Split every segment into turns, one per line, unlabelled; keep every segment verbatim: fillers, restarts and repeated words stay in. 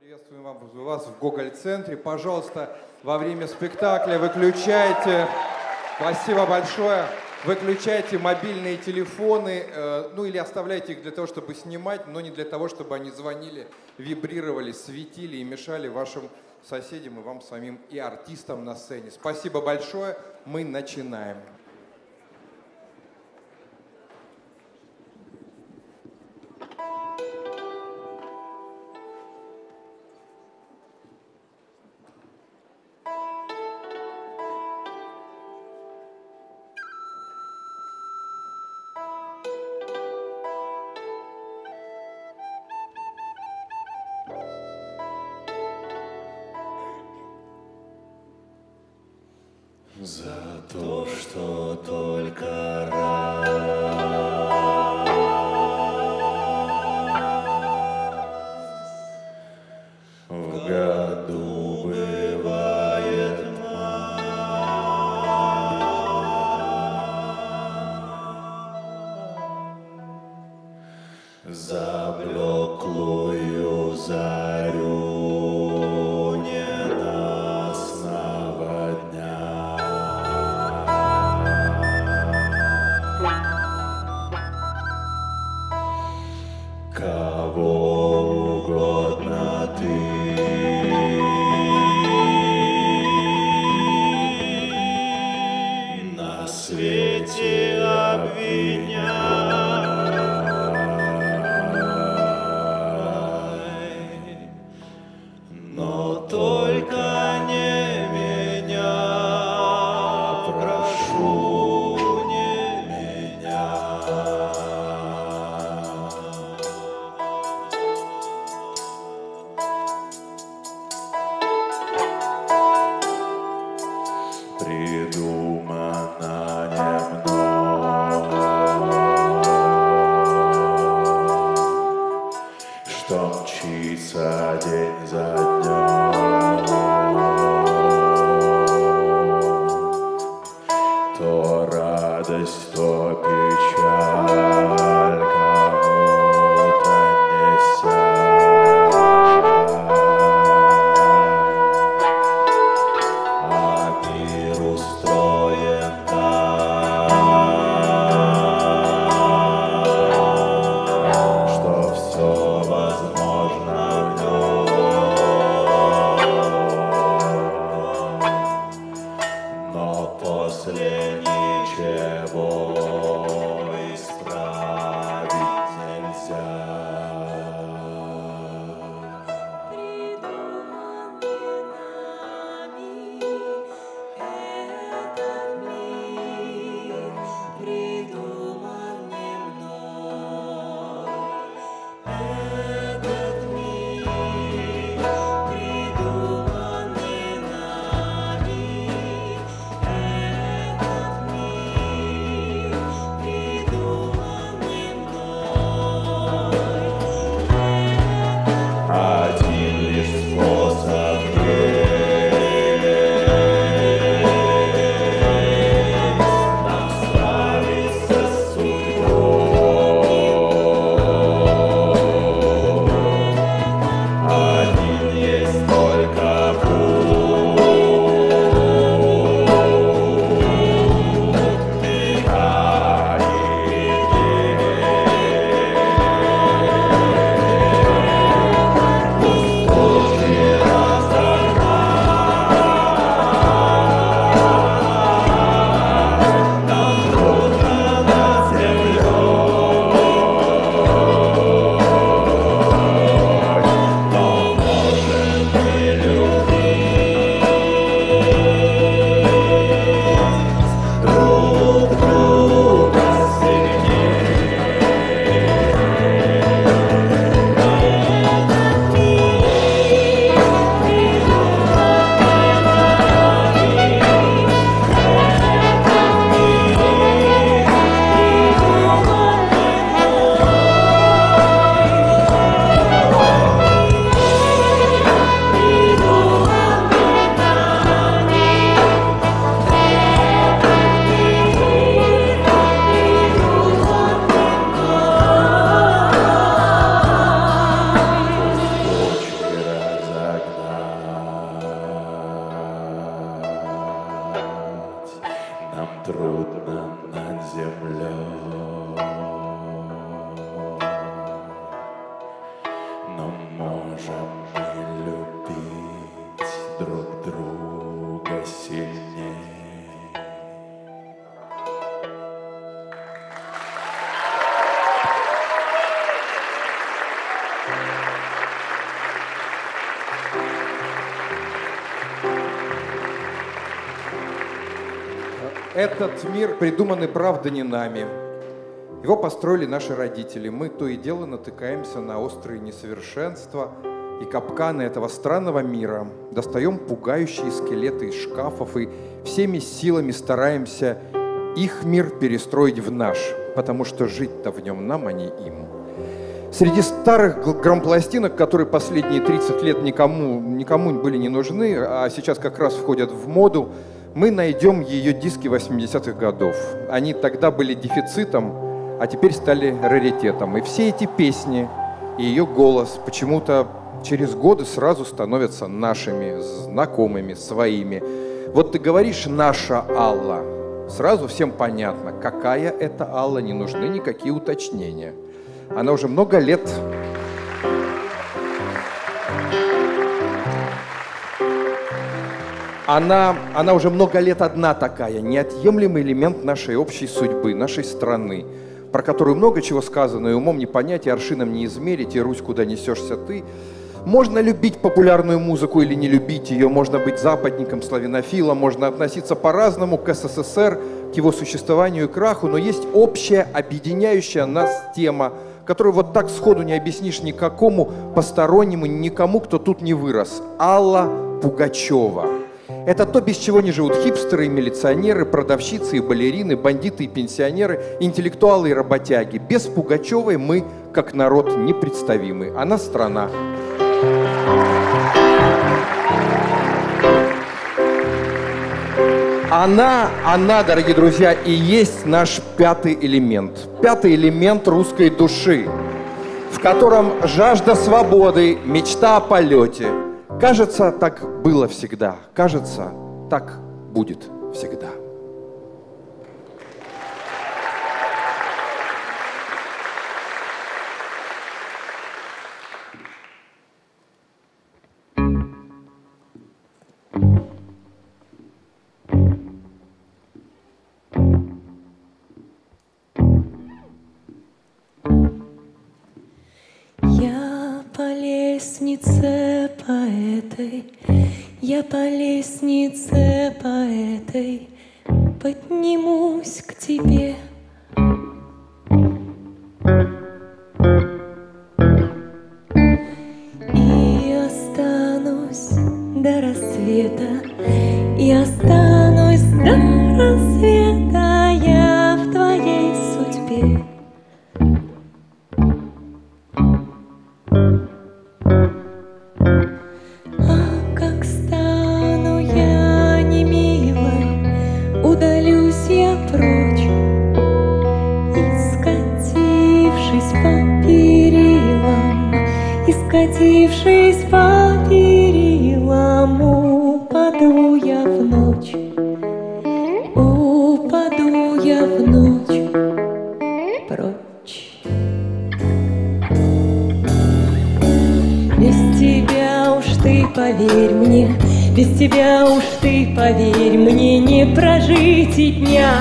Приветствуем вас в Гоголь-центре. Пожалуйста, во время спектакля выключайте, спасибо большое, выключайте мобильные телефоны, э, ну или оставляйте их для того, чтобы снимать, но не для того, чтобы они звонили, вибрировали, светили и мешали вашим соседям и вам самим, и артистам на сцене. Спасибо большое, мы начинаем.
За то, что только раз в году бывает май, за блеклую зарю ненастного дня. Кого угодно ты на свете обвиняй, но только не меня, прошу, не меня. Придумано не мной, что мчится день за днем, то радость, то печаль кому-то неся. Мир устроен так, что все возможно в нем. можем мы любить друг друга сильнее.
Этот мир придуман и правда не нами. Его построили наши родители. Мы то и дело натыкаемся на острые несовершенства и капканы этого странного мира. Достаем пугающие скелеты из шкафов и всеми силами стараемся их мир перестроить в наш, потому что жить-то в нем нам, а не им. Среди старых грампластинок, которые последние тридцать лет никому, никому были не нужны, а сейчас как раз входят в моду, мы найдем ее диски восьмидесятых годов. Они тогда были дефицитом, а теперь стали раритетом. И все эти песни и ее голос почему-то через годы сразу становятся нашими, знакомыми, своими. Вот ты говоришь «наша Алла», сразу всем понятно, какая это Алла, не нужны никакие уточнения. Она уже много лет... Она, она уже много лет одна такая, неотъемлемый элемент нашей общей судьбы, нашей страны, про которую много чего сказано, и умом не понять, и аршином не измерить, и Русь, куда несешься ты. Можно любить популярную музыку или не любить ее, можно быть западником, славянофилом, можно относиться по-разному к СССР, к его существованию и краху, но есть общая, объединяющая нас тема, которую вот так сходу не объяснишь никакому постороннему, никому, кто тут не вырос. Алла Пугачева. Это то, без чего не живут хипстеры и милиционеры, продавщицы и балерины, бандиты и пенсионеры, интеллектуалы и работяги. Без Пугачевой мы, как народ, непредставимы. Она страна. Она, она, дорогие друзья, и есть наш пятый элемент. Пятый элемент русской души, в котором жажда свободы, мечта о полете. Кажется, так было всегда. Кажется, так будет всегда.
лестнице по этой, я по лестнице по этой поднимусь к тебе. И останусь до рассвета, и останусь до рассвета я в твоей судьбе. А как стану я немилой, удалюсь я прочь, и скатившись по перилам, и скатившись по перилам, упаду я в ночь, упаду я в ночь прочь. Без тебя уж ты, поверь мне, без тебя уж ты, поверь мне, не прожить и дня.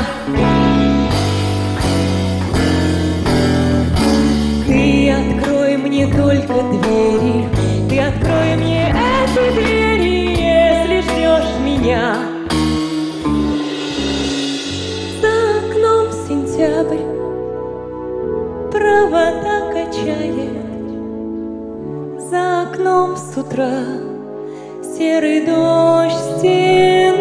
Ты открой мне только двери, ты открой мне эти двери, если ждешь меня. За окном сентябрь провода качает, за окном с утра серый дождь стеной.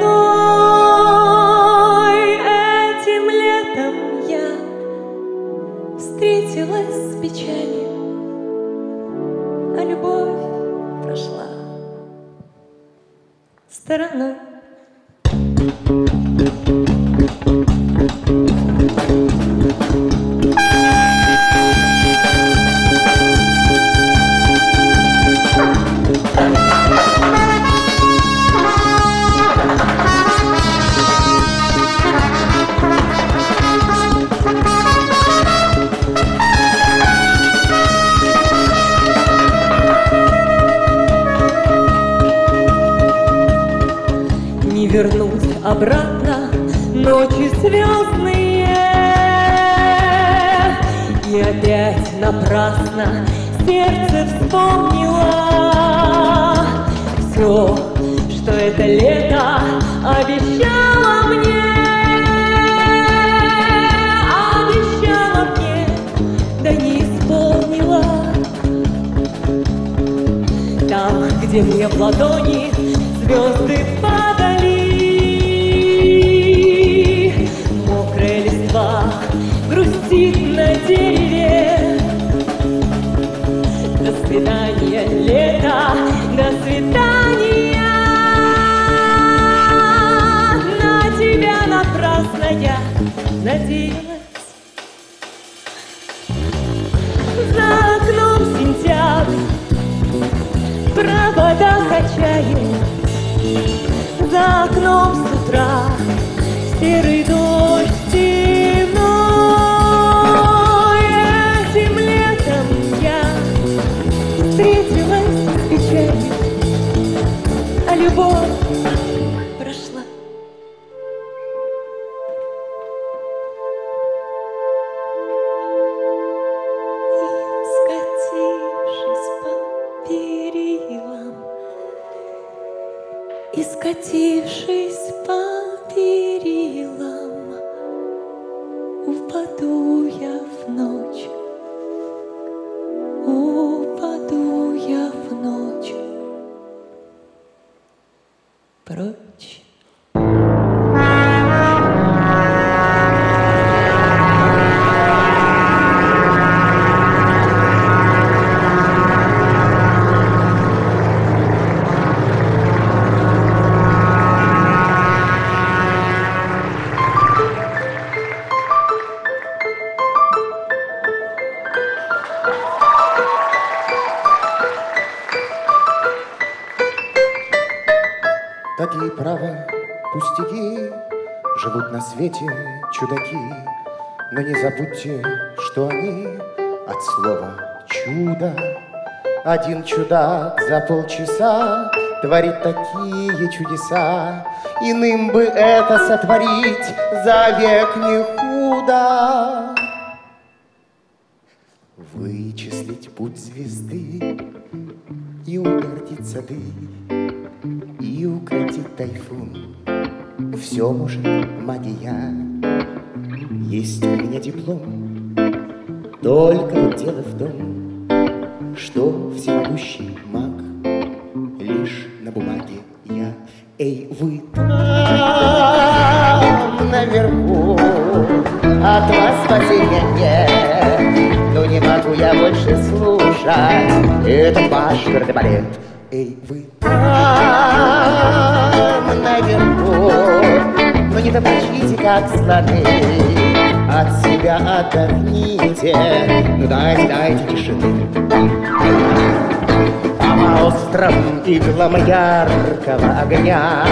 Этим летом я встретилась с печалью, а любовь прошла стороной. обратно ночи звездные. И опять напрасно сердце вспомнило все, что это лето обещало мне. Обещало мне, да не исполнила. Там, где мне в ладони звезды падали, мокрая листва грустит на дереве. До свидания, лето, до свидания. На тебя напрасно я надеялась. За окном сентябрь, провода качают. За окном с утра серый дождь стеной. Этим летом я встретилась с печалью, а любовь прошла. И скатившись по перилам, упаду я в ночь, упаду я в ночь прочь.
Какие права пустяки, живут на свете чудаки, но не забудьте, что они от слова чудо. Один чудак за полчаса творит такие чудеса, иным бы это сотворить за век не худо. Вычислить путь звезды и утвердить сады, и укротить тайфун. Все может магия. Есть у меня диплом, только вот дело в том, что всемогущий маг лишь на бумаге я. Эй, вы там наверху, от вас спасения нет, но не могу я больше слушать этот ваш кардебалет. Эй, вы там наверху, но не топочите, как слоны, от себя отдохните, ну дайте, дайте тишины. Там остров иглам яркого огня,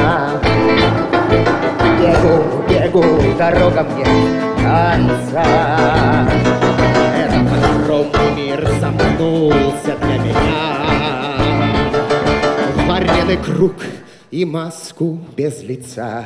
бегу, бегу, дорога мне конца. Этот огромный мир замкнулся для меня в вареный круг и маску без лица.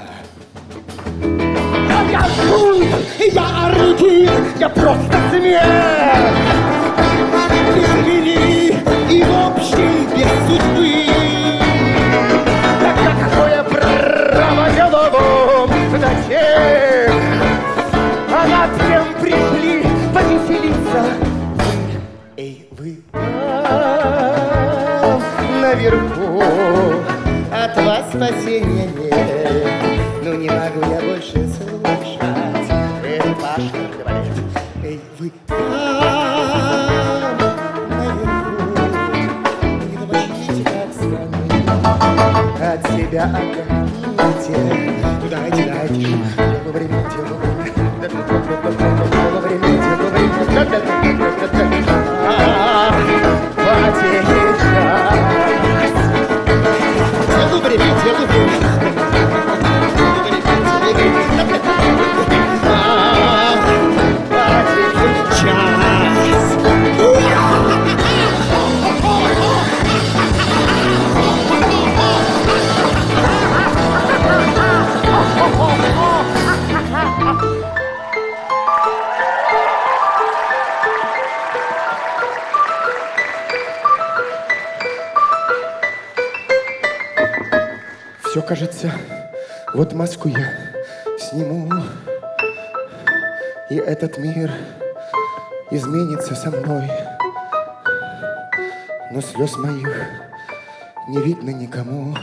Я шум, я орудий, я просто смерть, без вины и в общем без судьбы. Тогда какое право деловом зачем? А над кем пришли повеселиться? Эй, вы там наверху, от вас спасения нет, ну не могу я больше слушать этот ваш кардебалет. Эй, вы там наверху, не топочите, как страны, от себя отдохните, дайте, дайте шаг, дело время, дело время, дело время, дело время, потерять час, дело время, дело время.
Час.
Все кажется, вот маску я сниму, и этот мир изменится со мной. Но слез моих не видно никому.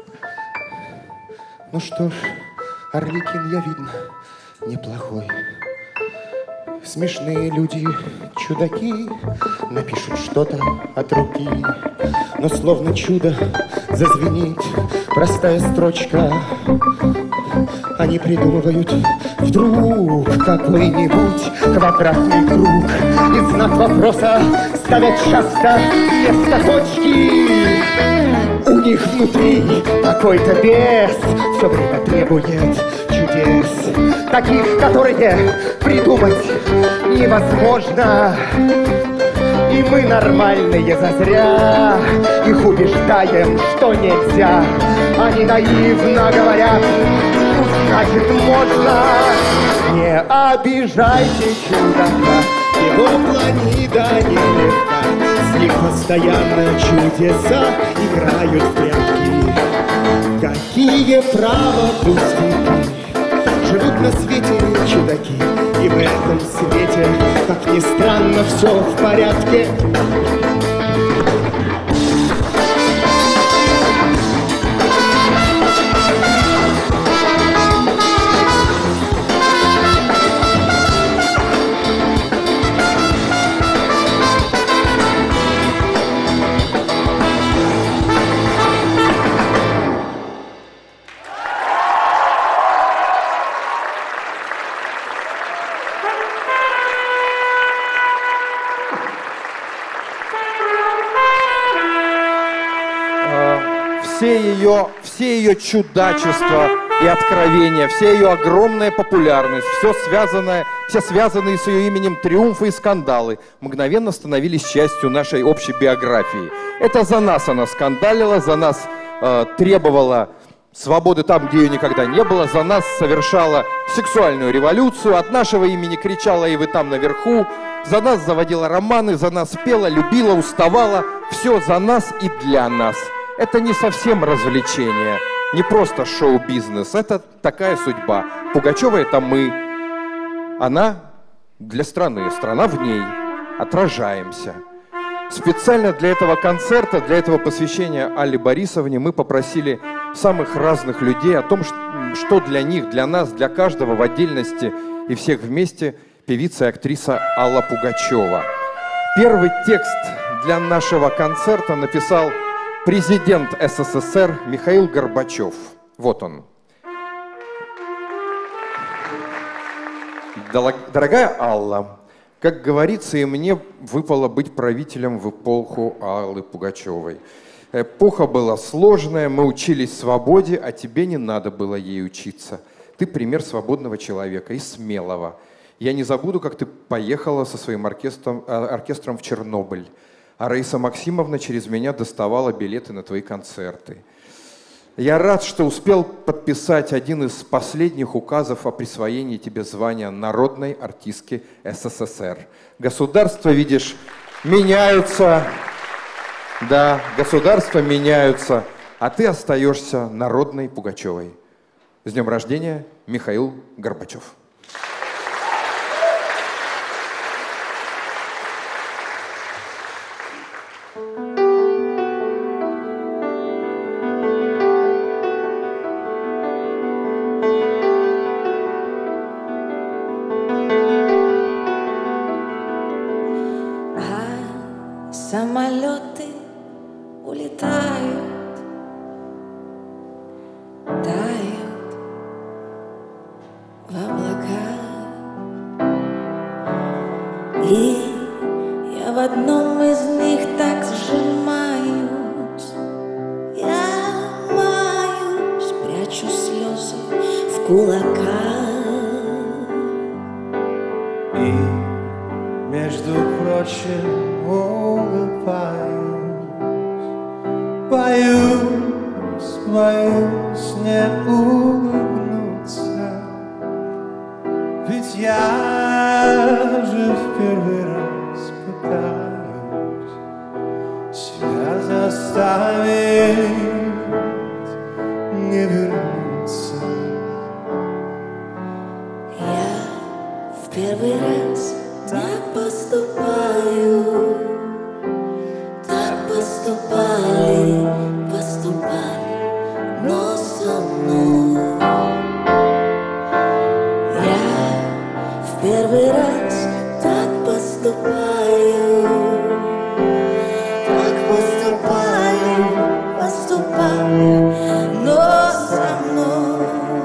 Ну что ж, Арлекин я, видно, неплохой. Смешные люди, чудаки, напишут что-то от руки, но словно чудо зазвенит простая строчка. Они придумывают вдруг какой-нибудь квадратный круг и знак вопроса ставят часто вместо точки. У них внутри какой-то бес все время требует чудес, таких, которые придумать невозможно. И мы нормальные зазря их убеждаем, что нельзя. Они наивно говорят, ну значит можно. Не обижайте чудака, его планида нелегка. С них постоянно чудеса играют в прятки. Какие право пустяки, живут на свете чудаки. И в этом свете, как ни странно, все в порядке.
Все ее, все ее чудачества и откровения, вся ее огромная популярность, все связанное, все связанные с ее именем триумфы и скандалы мгновенно становились частью нашей общей биографии. Это за нас она скандалила, за нас э, требовала свободы там, где ее никогда не было, за нас совершала сексуальную революцию, от нашего имени кричала «и вы там наверху», за нас заводила романы, за нас пела, любила, уставала. Все за нас и для нас. Это не совсем развлечение, не просто шоу-бизнес, это такая судьба. Пугачева — это мы, она для страны, страна в ней, отражаемся. Специально для этого концерта, для этого посвящения Алле Борисовне мы попросили самых разных людей о том, что для них, для нас, для каждого в отдельности и всех вместе певица и актриса Алла Пугачева. Первый текст для нашего концерта написал президент СССР Михаил Горбачев. Вот он. Дорогая Алла, как говорится, и мне выпало быть правителем в эпоху Аллы Пугачевой. Эпоха была сложная, мы учились свободе, а тебе не надо было ей учиться. Ты пример свободного человека и смелого. Я не забуду, как ты поехала со своим оркестром, оркестром в Чернобыль. А Раиса Максимовна через меня доставала билеты на твои концерты. Я рад, что успел подписать один из последних указов о присвоении тебе звания народной артистки СССР. Государства, видишь, меняются. Да, государства меняются, а ты остаешься народной Пугачевой. С днем рождения, Михаил Горбачев.
Самолеты улетают, тают в облака, и я в одном из них так сжимаюсь, я маюсь, прячу слезы в кулаках.
И, между прочим, улыбаюсь, боюсь, боюсь не улыбнуться, ведь я же в первый раз пытаюсь себя заставить не
но со мной.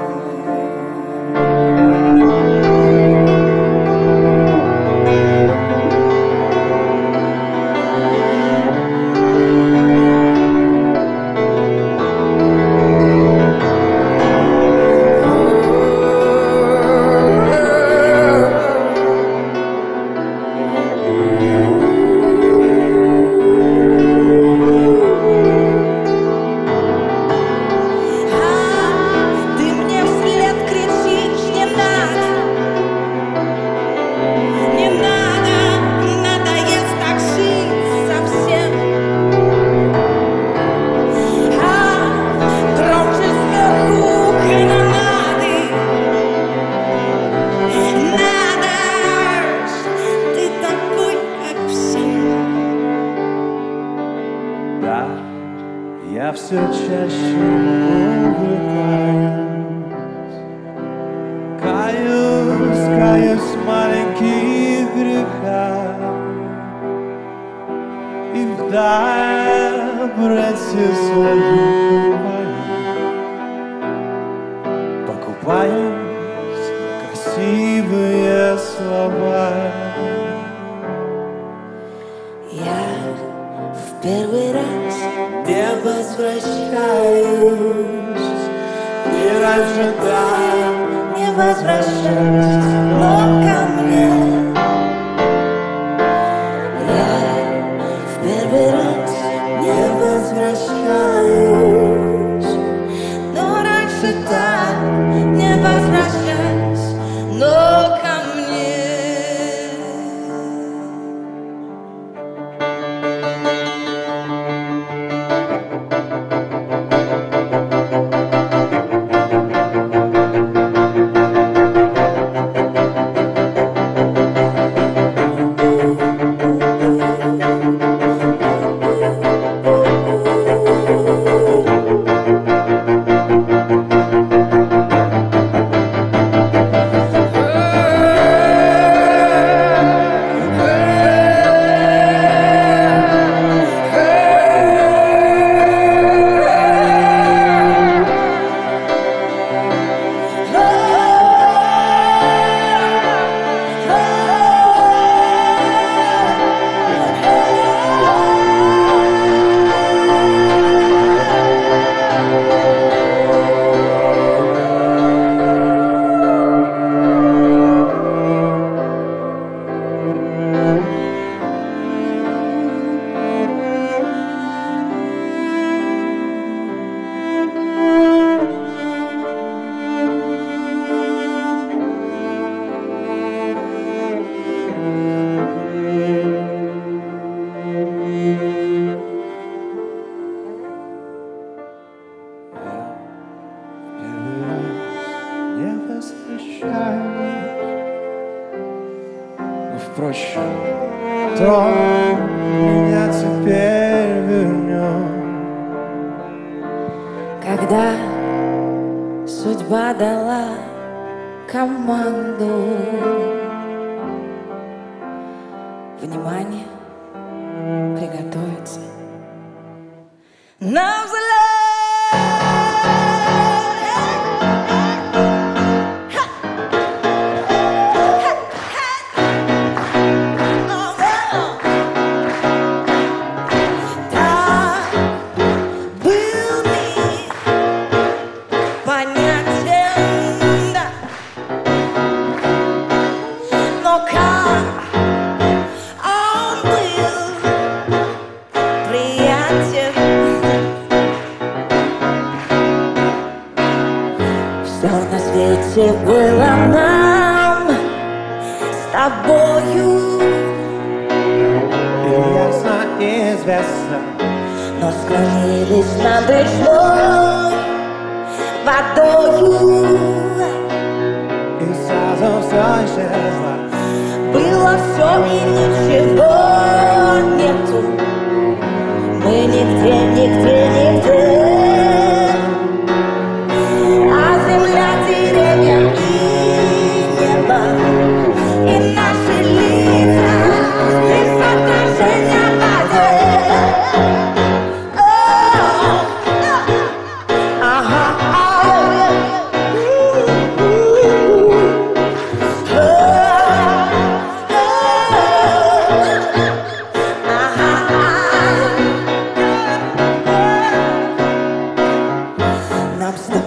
Я все чаще увлекаюсь, каюсь, каюсь в маленьких грехах, и вдаль братья свою покупаюсь на красивые слова.
Я в первый раз не возвращаюсь, не ожидаю, не возвращаюсь, но ко мне. Я в первый раз не возвращаюсь, но раньше да, не возвращаюсь, но ко мне.
Но, впрочем, кто меня теперь вернет?
Когда судьба дала команду, внимание, приготовиться на взлет. Все на свете было нам с тобою,
И ясно известно,
но склонились над речной водою.
и сразу все исчезло.
Было все и ничего нету. Мы нигде, нигде, нигде. А земля, деревья и небо, и наши лица, лишь отражения в воде.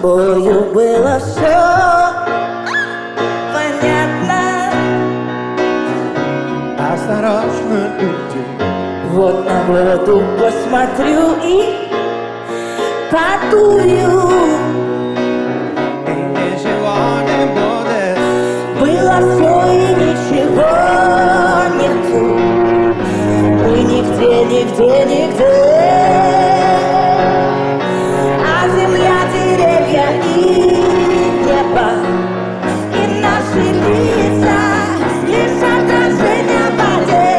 тобою было все понятно.
Осторожно, люди.
Вот на воду посмотрю и подую.
И ничего не будет.
Было все и ничего нету. Мы нигде, нигде, нигде. А земля, деревья и небо, и наши лица лишь отражение в воде.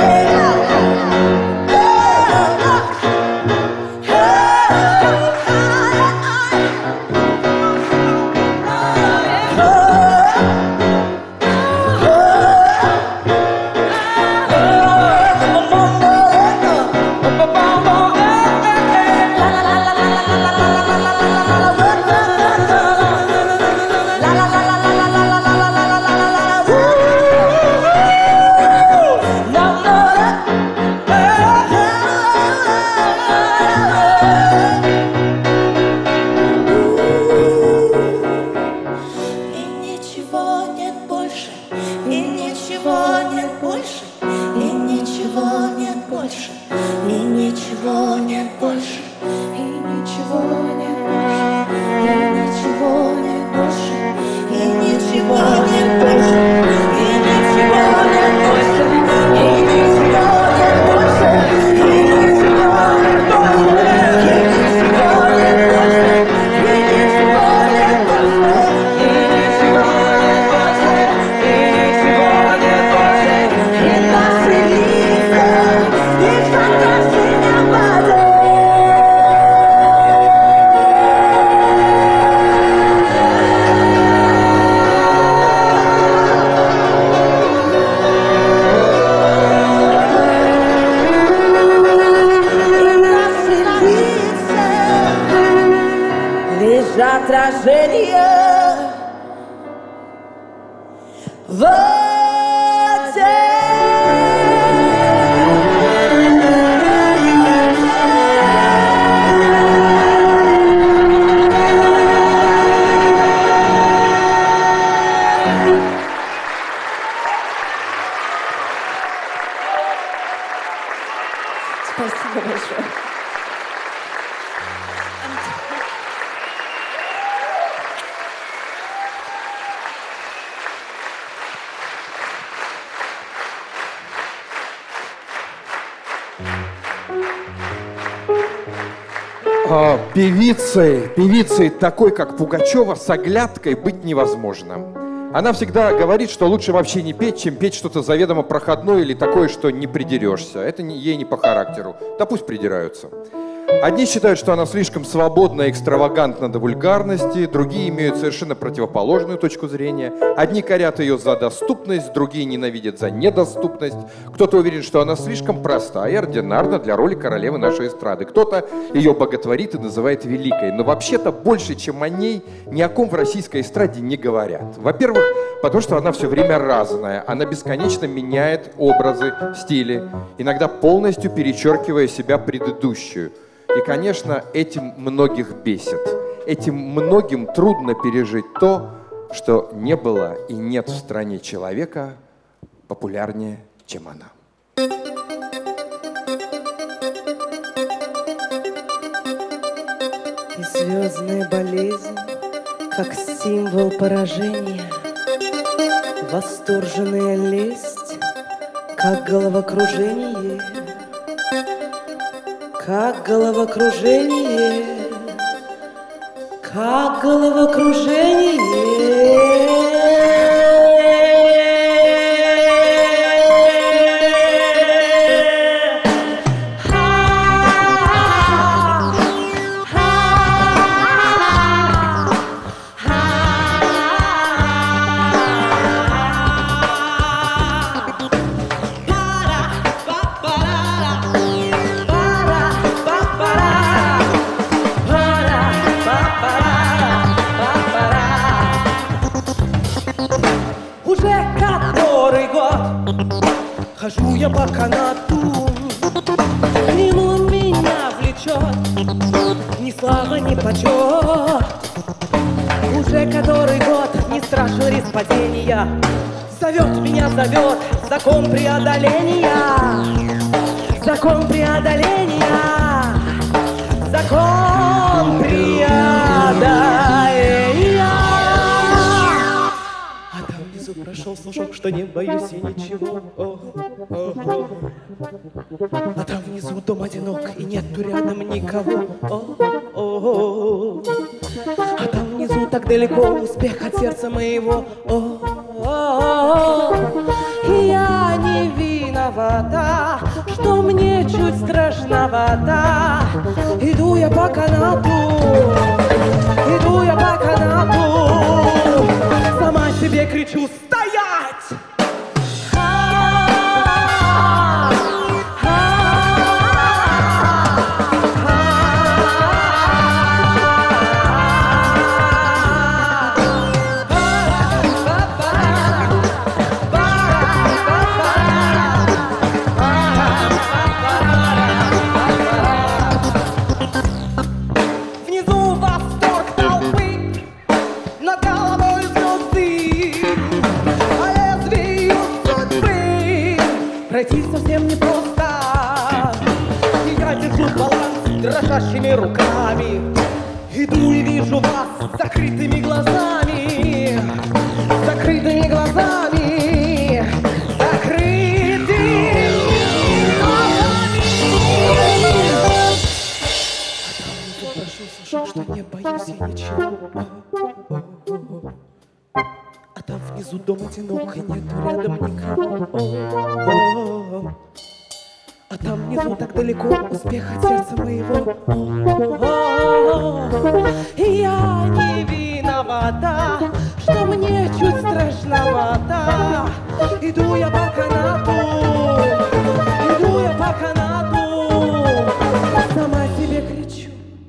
Отражение в воде. Спасибо большое.
А, певицей, певицей такой, как Пугачева, с оглядкой быть невозможно. Она всегда говорит, что лучше вообще не петь, чем петь что-то заведомо проходное или такое, что не придерешься. Это не, ей не по характеру. Да пусть придираются. Одни считают, что она слишком свободна и экстравагантна до вульгарности, другие имеют совершенно противоположную точку зрения. Одни корят ее за доступность, другие ненавидят за недоступность. Кто-то уверен, что она слишком простая и ординарна для роли королевы нашей эстрады. Кто-то ее боготворит и называет великой. Но вообще-то больше, чем о ней, ни о ком в российской эстраде не говорят. Во-первых, потому что она все время разная. Она бесконечно меняет образы, стили, иногда полностью перечеркивая себя предыдущую. И, конечно, этим многих бесит. Этим многим трудно пережить то, что не было и нет в стране человека популярнее, чем она.
И звездная болезнь, как символ поражения, восторженная лесть, как головокружение. Как головокружение, как головокружение.
Хожу я по канату, к нему меня влечет ни слава, ни почет. уже который год не страшен риск падения. Зовет меня, зовет закон преодоления. Закон преодоления. Закон преодоления. А там внизу прошел слушок, что не боюсь и ничего. О, о, о. А там внизу дом одинок и нету рядом никого. О, о, о. А там внизу так далеко успех от сердца моего. О, о, о. И я не виновата, что мне чуть страшновато. Иду я по канату, иду я по канату, сама себе кричу: стоять! Пройти совсем непросто, и я держу баланс дрожащими руками. Иду и вижу вас закрытыми глазами, закрытыми глазами, закрытыми глазами. А там внизу прошу, слышу, что не боюсь я ничего. А там внизу дом одинок и нету рядом никого. О-о-о. А там внизу так далеко успех от сердца моего. О-о-о. И я не виновата, что мне чуть страшновато. Иду я по канату, иду я по канату, сама себе кричу.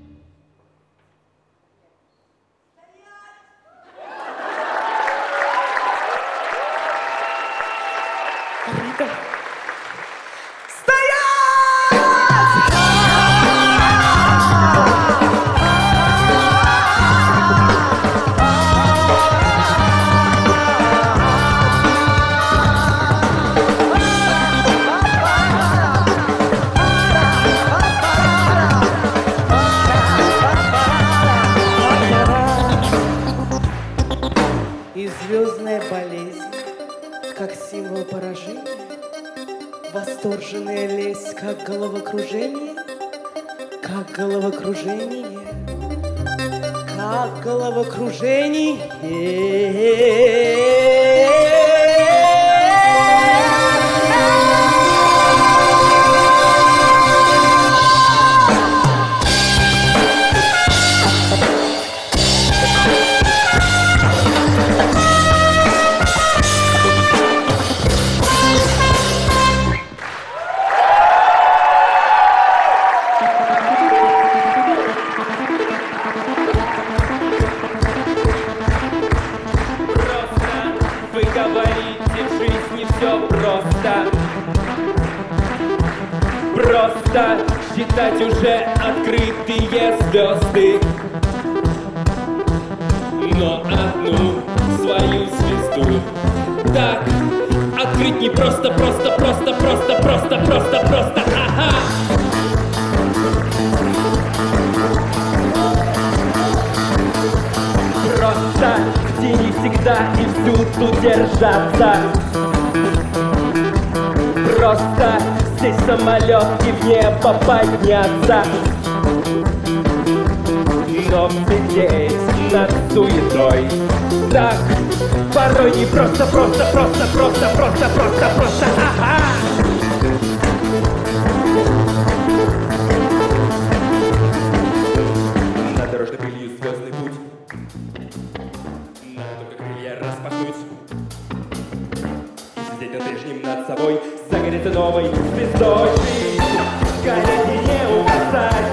Рита. И звездная болезнь, как символ поражения, восторженная лесть, как головокружение, как головокружение, как головокружение.
Просто считать уже открытые звезды, но одну свою звезду так открыть не просто, просто, просто, просто, просто, просто, просто, ага. Просто в тени всегда и всюду держаться. Просто здесь самолет и в небо подняться. Но сидеть над суетой так порой не просто, просто, просто, просто, просто, просто, просто, ага. На дорожной пылью звездный путь, надо только крылья распахнуть и сидеть над прежним над собой. Загорится новой звездой, горят и не угасать,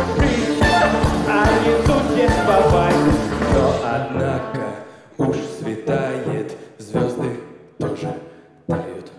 а не существовать. Но однако уж светает, звезды тоже тают.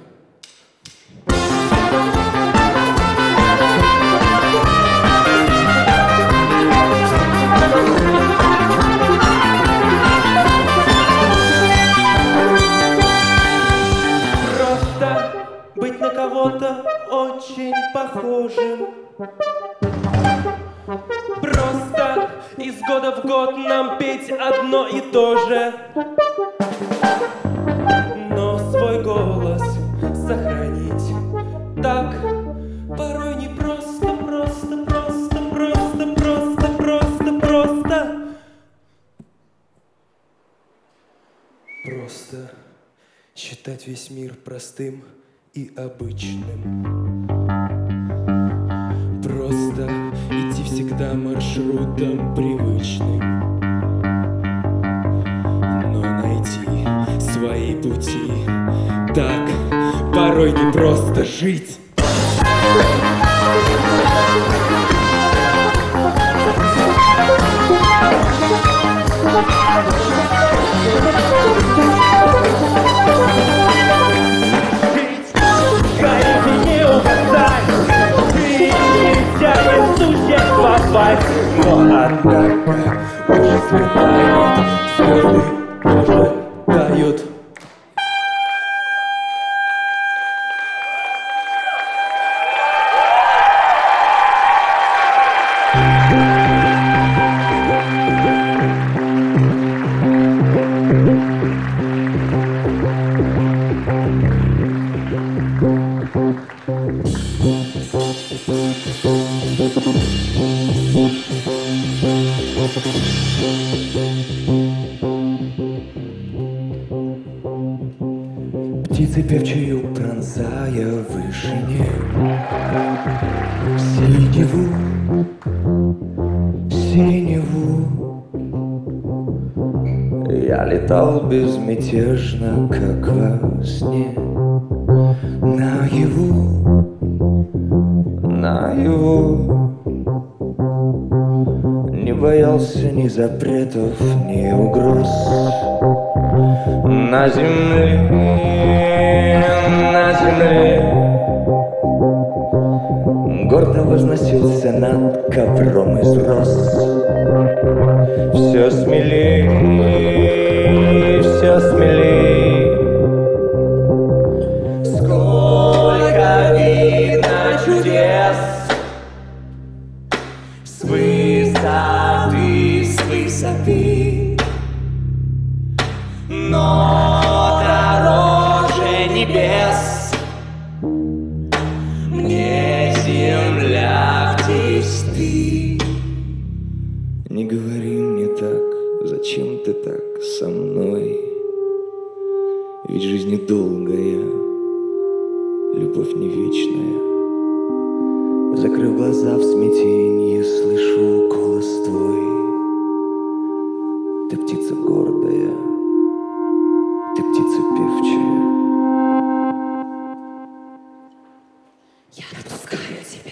года в год нам петь одно и то же, но свой голос сохранить так порой не просто, просто, просто, просто, просто, просто, просто. Просто считать весь мир простым и обычным. Просто идти всегда маршрутом привычным. Но найти свои пути так порой не просто жить. Но однако уже светает, звезды тоже тают. Птицы певчую пронзая в вышине синеву, синеву. Я летал безмятежно, как во сне, наяву, наяву. Не боялся ни запретов, ни угроз. На земле, на земле гордо возносился над ковром из роз. Все смелей, все смелей. Сколько видно чудес с высоты, с высоты. Но дороже небес мне земля, где есть ты. Не говори мне так, зачем ты так со мной? Ведь жизнь недолгая, любовь не вечная. Закрыв глаза в смятении, слышу голос твой. Ты птица гордая, ты птица певчая.
Я отпускаю тебя.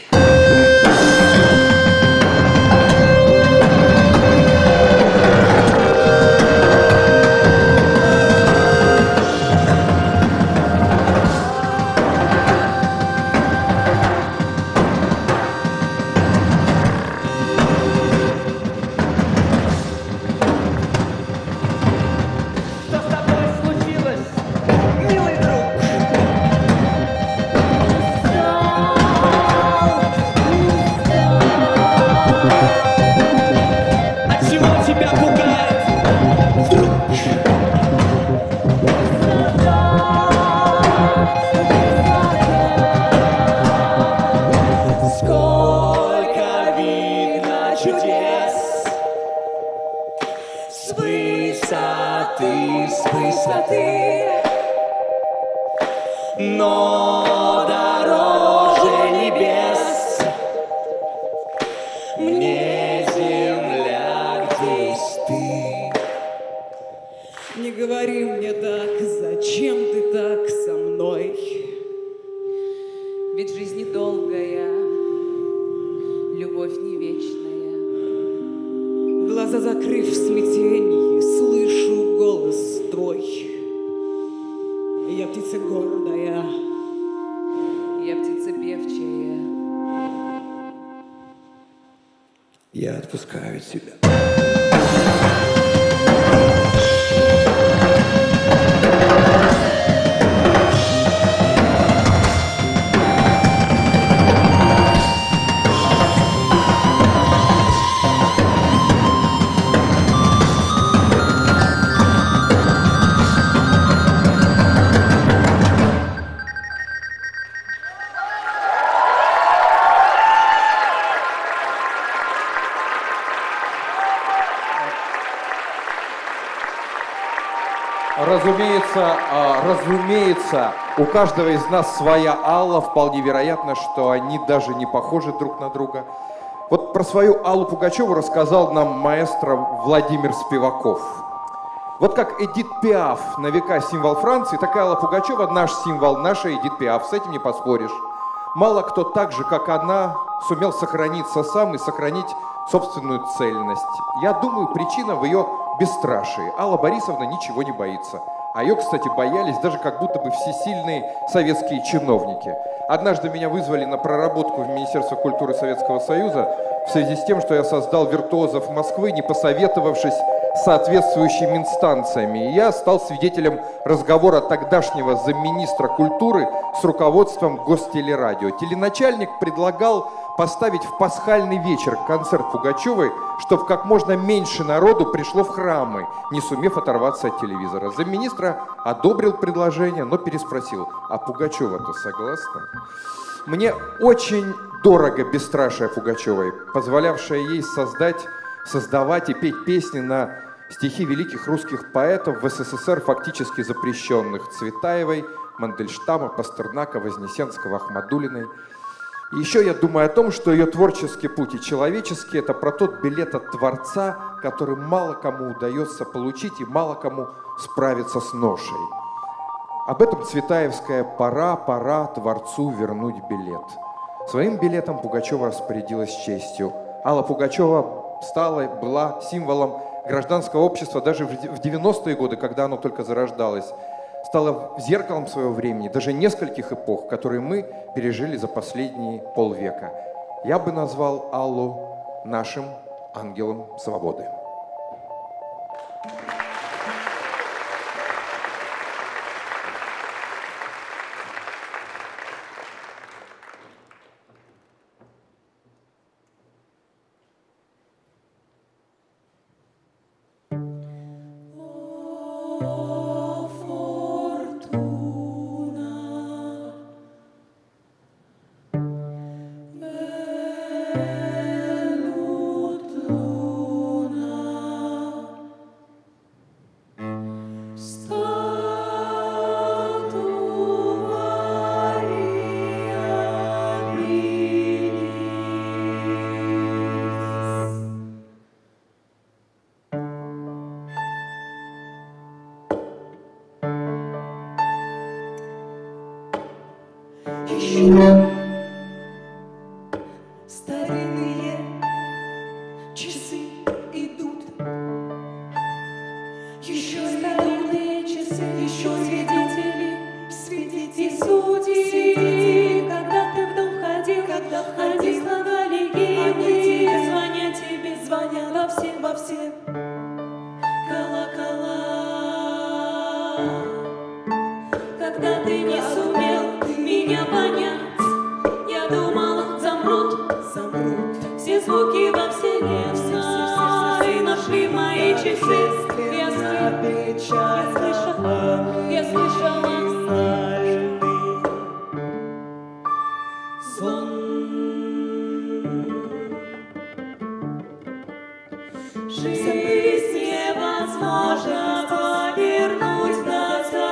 Но дороже небес мне земля, где есть ты.
Не говори мне так, зачем ты так со мной? Ведь жизнь недолгая, любовь не вечная. Глаза закрыв в смятении, слышу голос твой. Я птица гордая, я птица певчая.
Я отпускаю тебя.
Разумеется, разумеется, у каждого из нас своя Алла. Вполне вероятно, что они даже не похожи друг на друга. Вот про свою Аллу Пугачеву рассказал нам маэстро Владимир Спиваков. Вот как Эдит Пиаф на века символ Франции, такая Алла Пугачева наш символ, наша Эдит Пиаф. С этим не поспоришь. Мало кто так же, как она, сумел сохраниться сам и сохранить собственную цельность. Я думаю, причина в ее бесстрашии. Алла Борисовна ничего не боится. А ее, кстати, боялись даже как будто бы всесильные советские чиновники. Однажды меня вызвали на проработку в Министерство культуры Советского Союза в связи с тем, что я создал виртуозов Москвы, не посоветовавшись с соответствующими инстанциями. И я стал свидетелем разговора тогдашнего замминистра культуры с руководством Гостелерадио. Теленачальник предлагал поставить в пасхальный вечер концерт Пугачевой, чтобы как можно меньше народу пришло в храмы, не сумев оторваться от телевизора. Замминистра одобрил предложение, но переспросил: а Пугачева-то согласна? Мне очень дорого бесстрашие Пугачевой, позволявшее ей создать, создавать и петь песни на стихи великих русских поэтов в СССР, фактически запрещенных: Цветаевой, Мандельштама, Пастернака, Вознесенского, Ахмадулиной. И еще я думаю о том, что ее творческий путь и человеческий — это про тот билет от Творца, который мало кому удается получить и мало кому справиться с ношей. Об этом цветаевская «Пора, пора Творцу вернуть билет». Своим билетом Пугачева распорядилась с честью. Алла Пугачева стала, была символом гражданского общества даже в девяностые годы, когда оно только зарождалось. Стала зеркалом своего времени, даже нескольких эпох, которые мы пережили за последние полвека. Я бы назвал Аллу нашим ангелом свободы.
Старинные часы идут, еще старинные часы, еще свидетели, свидетели, судьи. Когда ты в дом входил, когда входил, слагали гимны, звоня тебе, звоня во все, во все колокола. Когда ты не сумел меня понять, я думала, замрут, замрут все звуки во вселенной, нашли мои часы. Я слышала, я слышала звон. Жизнь невозможно повернуть назад.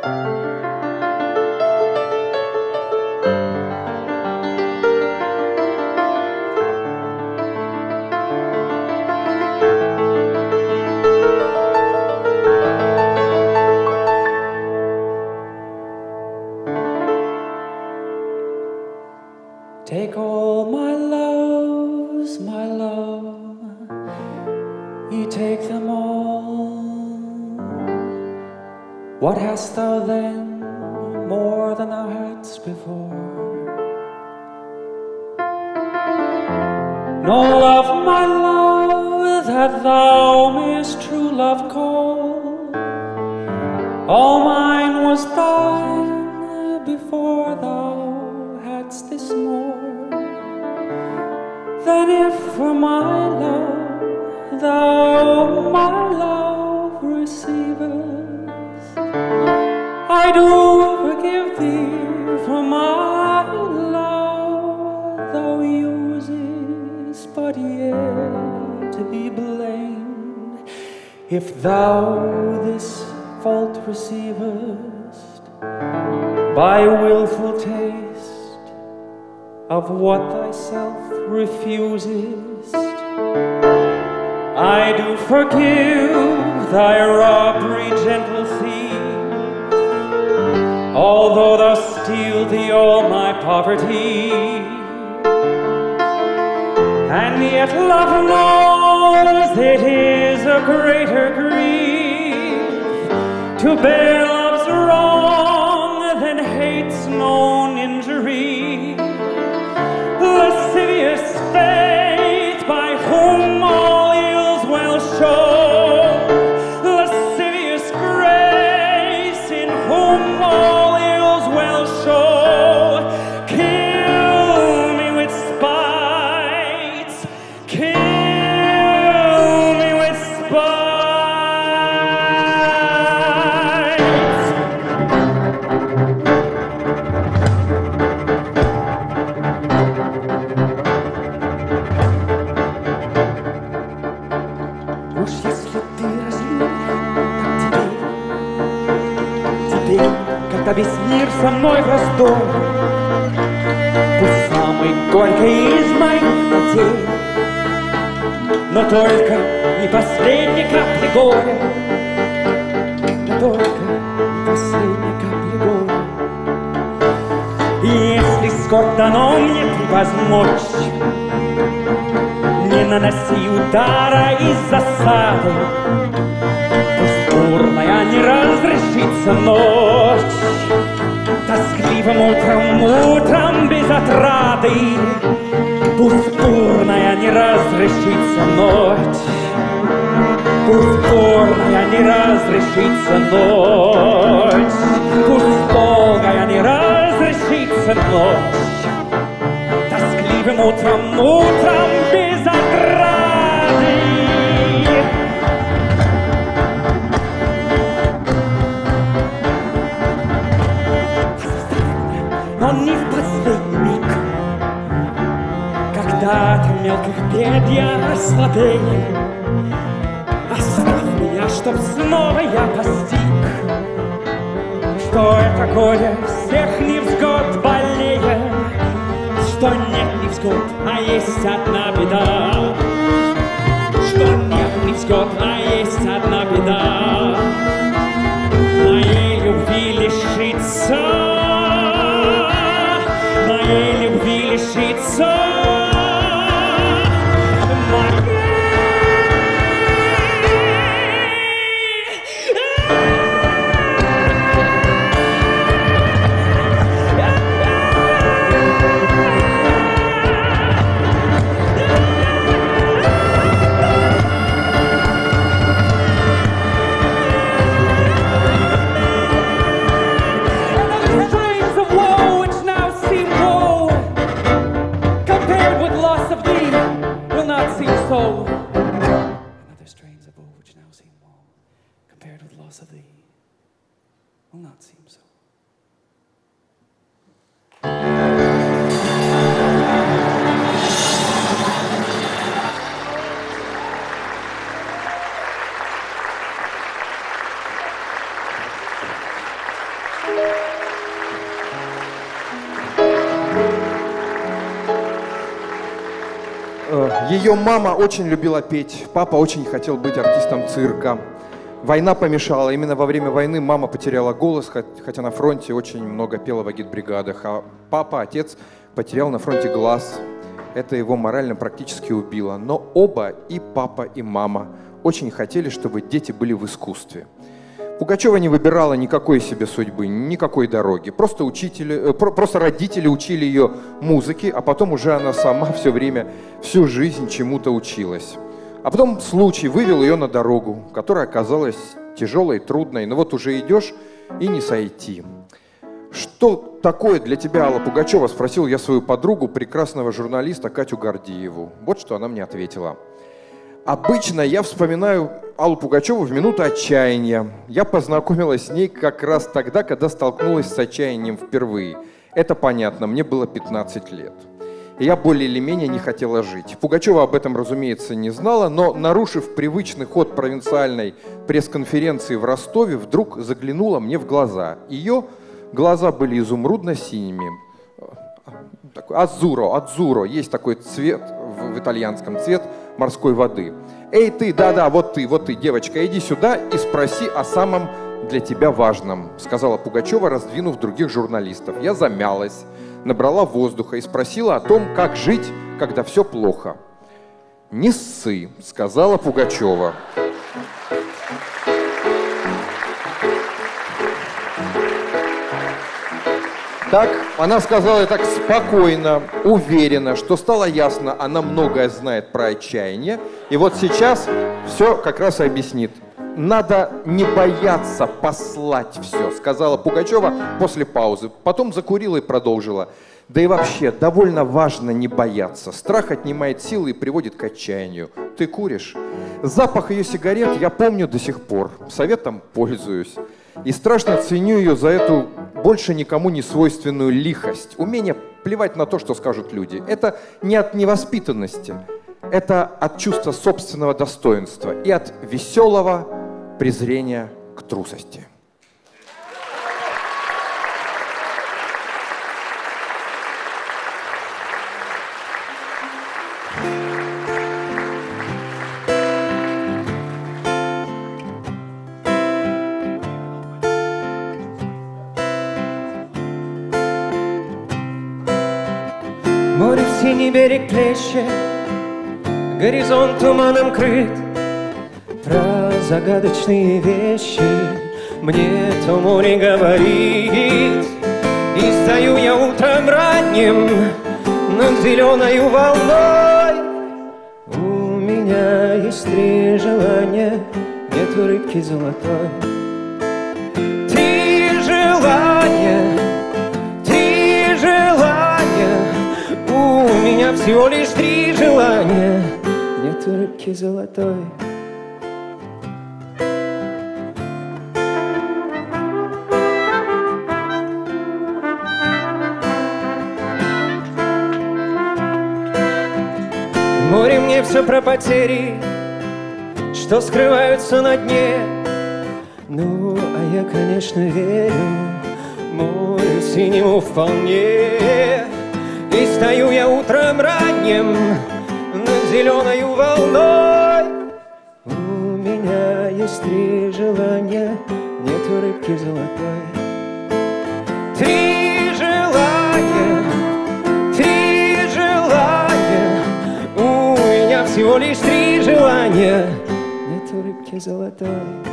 Take all my loves, my love, ye take them all. What hast thou then more than thou hadst before? No love, my love, that thou mayst true love call. All mine was thine before thou hadst this more. Then if for my love thou my love receivest, I do forgive thee for my love thou usest, but yet to be blamed if thou this fault receivest by wilful taste of what thyself refusest. I do forgive thy robbery, gentle thief, although thou steal thee all my poverty. And yet love knows it is a greater grief to bear love's wrong than hate's known injury. Lascivious faith by whom all ills well show, lascivious grace in whom all ills well show. Kill me with spite, kill me with spite. Уж если ты разлюбил, так теперь, теперь, когда весь мир со мной в раздоре, пусть самый горький из моих потерь, но только не последней капли горя, но только не последней капли горя. И если скоро дано мне превозмочь, не наноси удара из засады, пусть бурная не разрешится ночь. Тоскливым утром, утром без отрады, пусть бурная не разрешится ночь. Пусть бурная не разрешится ночь, пусть долгая не разрешится ночь. Тоскливым утром, утром без отрады. Но не в последний миг, когда от мелких бед я ослабею, оставь меня, чтоб снова я постиг, что это горе всех невзгод больнее, что нет невзгод, а есть одна беда, что нет невзгод, а есть одна беда. Моей любви лишиться, моей любви лишиться, моей. Another strains of woe which now seem woe, compared with loss of thee, will not seem so.
Ее мама очень любила петь, папа очень хотел быть артистом цирка. Война помешала. Именно во время войны мама потеряла голос, хотя на фронте очень много пела в агитбригадах. А папа, отец, потерял на фронте глаз. Это его морально практически убило. Но оба, и папа, и мама, очень хотели, чтобы дети были в искусстве. Пугачева не выбирала никакой себе судьбы, никакой дороги. Просто, учители, просто родители учили ее музыке, а потом уже она сама все время, всю жизнь чему-то училась. А потом случай вывел ее на дорогу, которая оказалась тяжелой, трудной. Но вот уже идешь и не сойти. «Что такое для тебя, Алла Пугачева?» – спросил я свою подругу, прекрасного журналиста Катю Гордееву. Вот что она мне ответила. «Обычно я вспоминаю Аллу Пугачеву в минуту отчаяния. Я познакомилась с ней как раз тогда, когда столкнулась с отчаянием впервые. Это понятно, мне было пятнадцать лет. И я более или менее не хотела жить. Пугачева об этом, разумеется, не знала, но, нарушив привычный ход провинциальной пресс-конференции в Ростове, вдруг заглянула мне в глаза. Ее глаза были изумрудно-синими. Азуро, адзуро, есть такой цвет в, в итальянском, цвет морской воды. «Эй ты, да-да, вот ты, вот ты, девочка, иди сюда и спроси о самом для тебя важном», сказала Пугачева, раздвинув других журналистов. Я замялась, набрала воздуха и спросила о том, как жить, когда все плохо. «Не ссы», сказала Пугачева. Так, она сказала так спокойно, уверенно, что стало ясно, она многое знает про отчаяние. И вот сейчас все как раз и объяснит. «Надо не бояться послать все», сказала Пугачева после паузы. Потом закурила и продолжила. «Да и вообще, довольно важно не бояться. Страх отнимает силы и приводит к отчаянию. Ты куришь?» Запах ее сигарет я помню до сих пор. Советом пользуюсь. И страшно ценю ее за эту больше никому не свойственную лихость. Умение плевать на то, что скажут люди. Это не от невоспитанности. Это от чувства собственного достоинства и от веселого презрения к трусости.
Море в синий берег плещет, горизонт туманом крыт. Про загадочные вещи мне то море говорит. И стою я утром ранним над зеленою волной. У меня есть три желания, нету рыбки золотой. Три желания, три желания. У меня всего лишь три желания, нету рыбки золотой. Море мне все про потери, что скрываются на дне. Ну, а я, конечно, верю морю синему вполне. И стою я утром ранним над зеленою волной. У меня есть три желания, нету рыбки золотой. Три желания, три желания. У меня всего лишь три желания, нету рыбки золотой.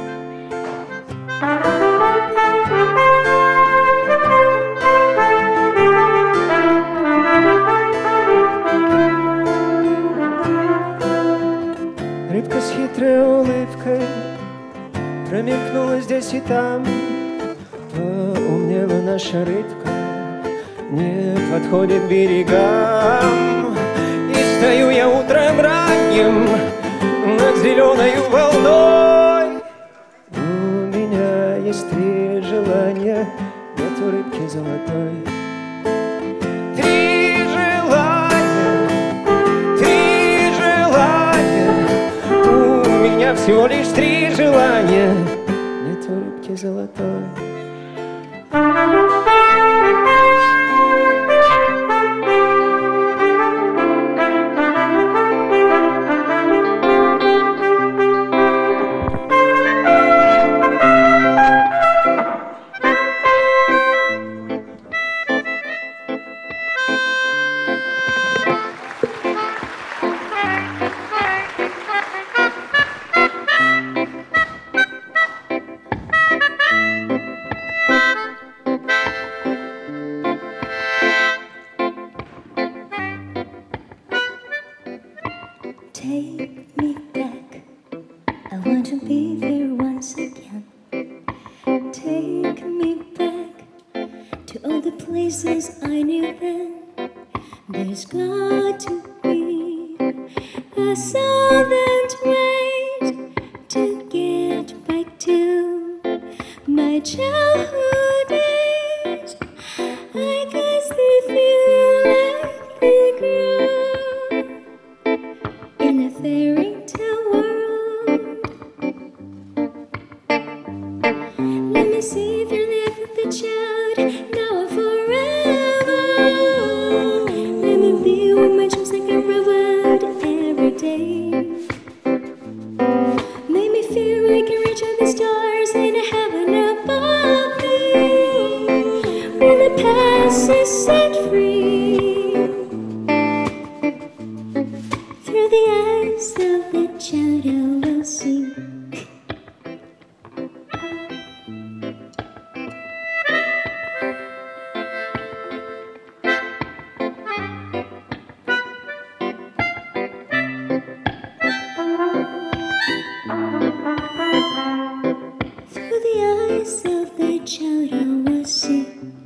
Рыбка с хитрой улыбкой промелькнула здесь и там. Поумнела наша рыбка, не подходит к берегам. И стою я утром ранним над зеленою волной. У меня есть три желания, нету рыбки золотой. Три желания, три желания. У меня всего лишь три желания, нету рыбки золотой.
places I knew then. There's got to be a southern way to get back to my childhood days. I guess they feel like they grew in a fairy tale world. Let me see if you're there for the child now or forever. Let me be with my dreams like a river every day. Make me feel I can reach all the stars in heaven above me. When the past is set free through the eyes of the child I will see. Through the eyes of the child I will see.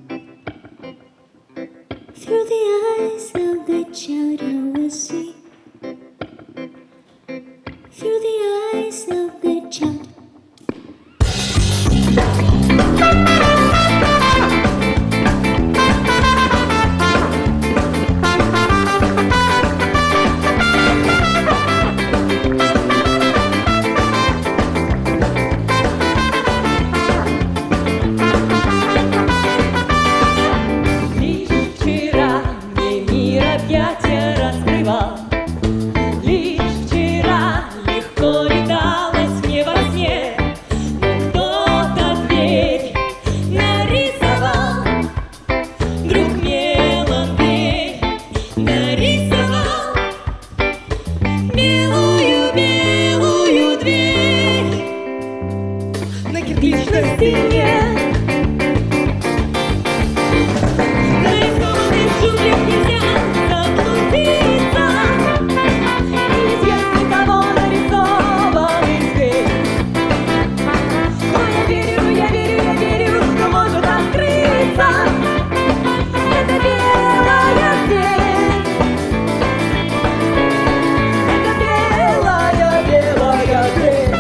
Through the eyes of the child I will see. Through the eyes of the child.
Лишь вчера мне мир объятия раскрывал. Лишь вчера легко леталось мне во сне. Но кто-то дверь нарисовал. Вдруг мелом дверь нарисовал. Белую-белую дверь на кирпичной стене. Нарисованный в джунглях нельзя заблудиться. Неизвестно, кого нарисованный зверь. Но я верю, я верю, я верю, что может открыться. Это белая дверь. Это белая, белая дверь.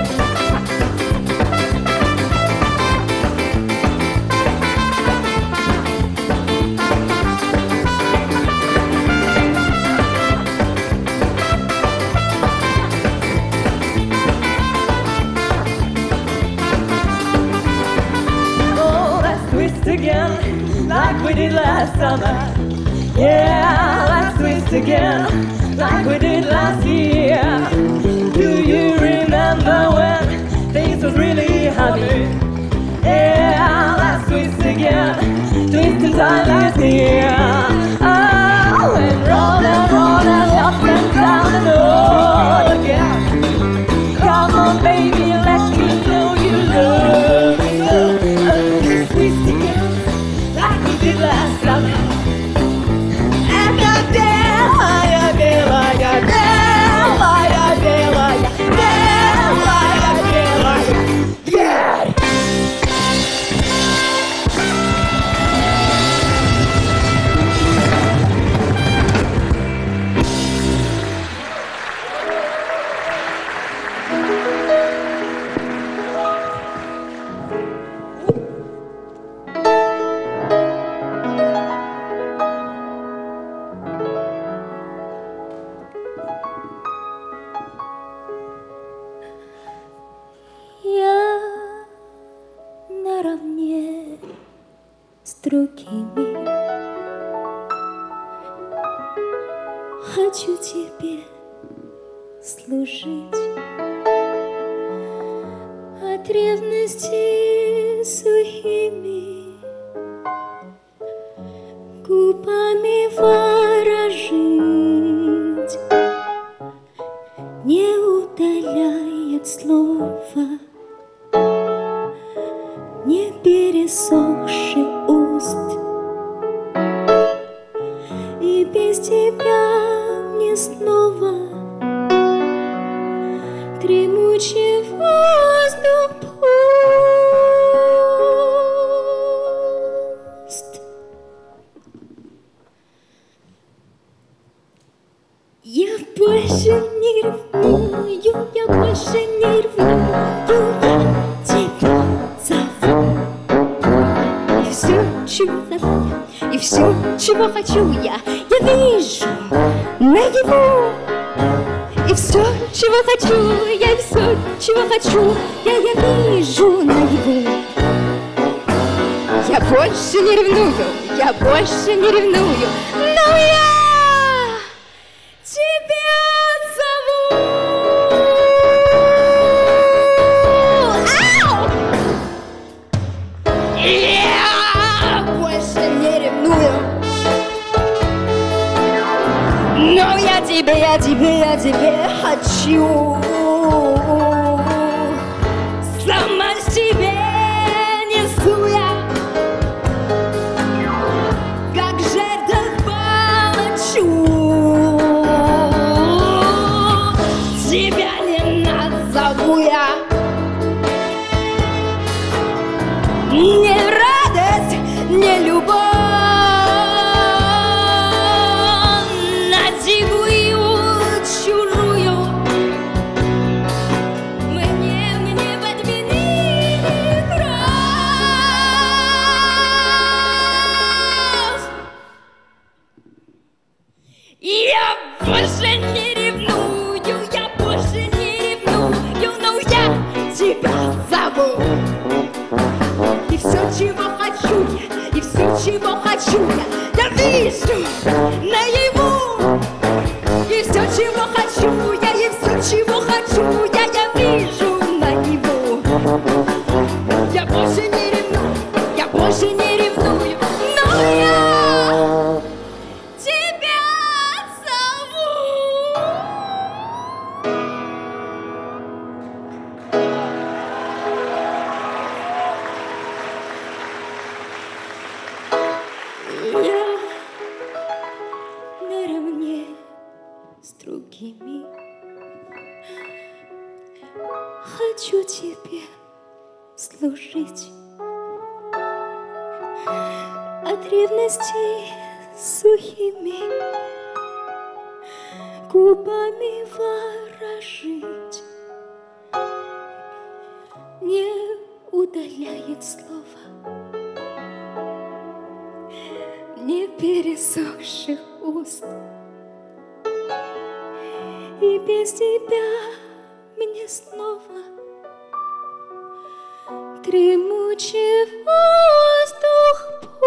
Oh, let's twist again, like we did last summer. Yeah, let's twist again, like we did last year. Do you remember when things was really happy? Yeah, let's twist again, twist in time last year. Oh, and roll and roll and up and down and roll again. Come on, baby, let me know you love me. Twist again, like we did last summer. And the белая, белая, белая, белая, белая, белая дверь.
Я наравне с другими хочу тебе служить. От ревности сухими губами ворожить, не удаляет слова, не пересохший уст. И без тебя мне снова дремучий воздух пуст. больше не ревную, я больше не ревную, я тебя зову. И все, чего зову я, и все, чего хочу я, я вижу наяву. И все, чего хочу я, и все, чего хочу я, я вижу наяву. Я больше не ревную, я больше не ревную, но я тебя зову. Ау! Я больше не ревную, но я тебе, я тебе, я тебе хочу. Сама себе несу я, как жертва палачу. Тебя не назову я, не радость, не любовь, на дикую чужую. Мне, мне подменили кровь. Я больше не ревную, я больше не ревную, но я тебя зову. И все, чего хочу я, и все, чего хочу я, я вижу наяву. И все, чего хочу я, и все, чего хочу я, я вижу наяву. Я больше не ревную, я больше не ревную, но я тебя зову. Я наравне с другими хочу тебе служить. От ревности сухими губами ворожить. Не удаляет слова не пересохших уст. И без тебя мне снова дремучий воздух пуст.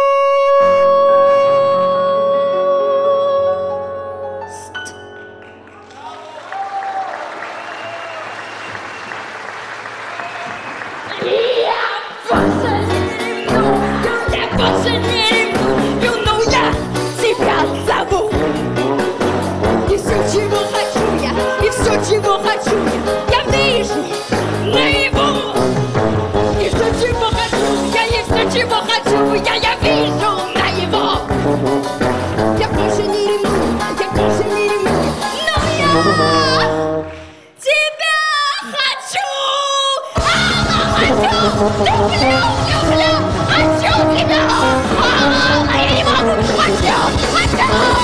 Я больше не ревную, я больше не ревную, но я тебя зову. И все, чего хочу я, и все, чего хочу я, я вижу наяву. И все, чего хочу я, и все, чего хочу я, я вижу наяву. Я больше не ревную, я больше не ревную, но я тебя хочу. А, хочу, люблю, люблю, хочу тебя. А, я не могу, хочу, хочу.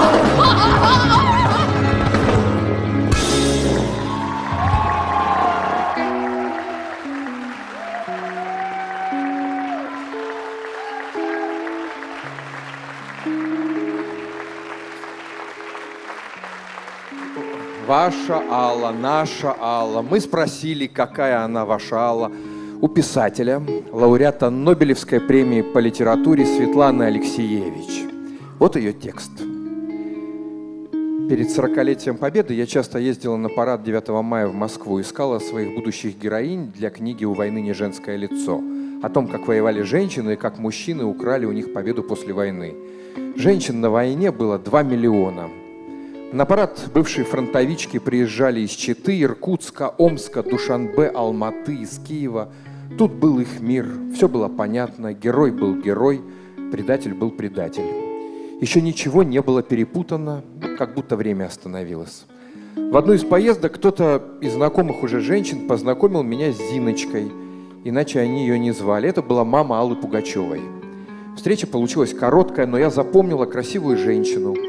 Ваша Алла, наша Алла. Мы спросили, какая она, ваша Алла, у писателя, лауреата Нобелевской премии по литературе Светланы Алексеевич. Вот ее текст. Перед сорокалетием Победы я часто ездила на парад девятого мая в Москву, искала своих будущих героинь для книги «У войны не женское лицо», о том, как воевали женщины и как мужчины украли у них победу после войны. Женщин на войне было два миллиона. На парад бывшие фронтовички приезжали из Читы, Иркутска, Омска, Душанбе, Алматы, из Киева. Тут был их мир, все было понятно, герой был герой, предатель был предатель. Еще ничего не было перепутано, как будто время остановилось. В одну из поездок кто-то из знакомых уже женщин познакомил меня с Зиночкой, иначе они ее не звали. Это была мама Аллы Пугачевой. Встреча получилась короткая, но я запомнила красивую женщину.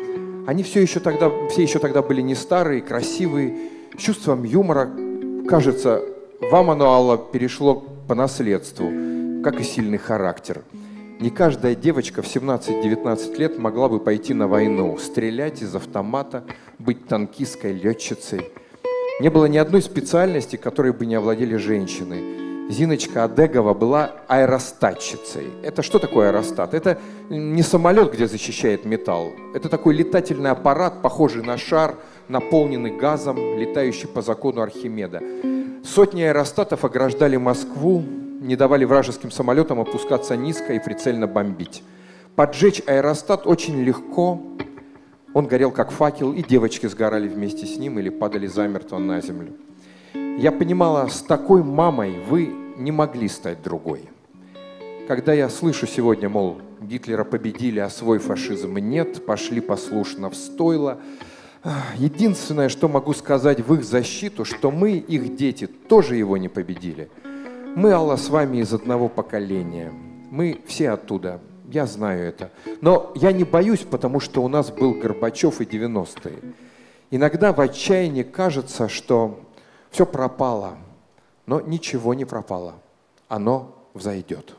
Они все еще тогда, все еще тогда были не старые, красивые, с чувством юмора. Кажется, вам оно, Алла, перешло по наследству, как и сильный характер. Не каждая девочка в семнадцать-девятнадцать лет могла бы пойти на войну, стрелять из автомата, быть танкисткой, летчицей. Не было ни одной специальности, которой бы не овладели женщины. Зиночка Адегова была аэростатчицей. Это что такое аэростат? Это не самолет, где защищает металл. Это такой летательный аппарат, похожий на шар, наполненный газом, летающий по закону Архимеда. Сотни аэростатов ограждали Москву, не давали вражеским самолетам опускаться низко и прицельно бомбить. Поджечь аэростат очень легко. Он горел как факел, и девочки сгорали вместе с ним или падали замертво на землю. Я понимала, с такой мамой вы не могли стать другой. Когда я слышу сегодня, мол, Гитлера победили, а свой фашизм нет, пошли послушно в стойло, единственное, что могу сказать в их защиту, что мы, их дети, тоже его не победили. Мы, Алла, с вами из одного поколения. Мы все оттуда, я знаю это. Но я не боюсь, потому что у нас был Горбачев и девяностые. Иногда в отчаянии кажется, что все пропало, но ничего не пропало. Оно взойдет.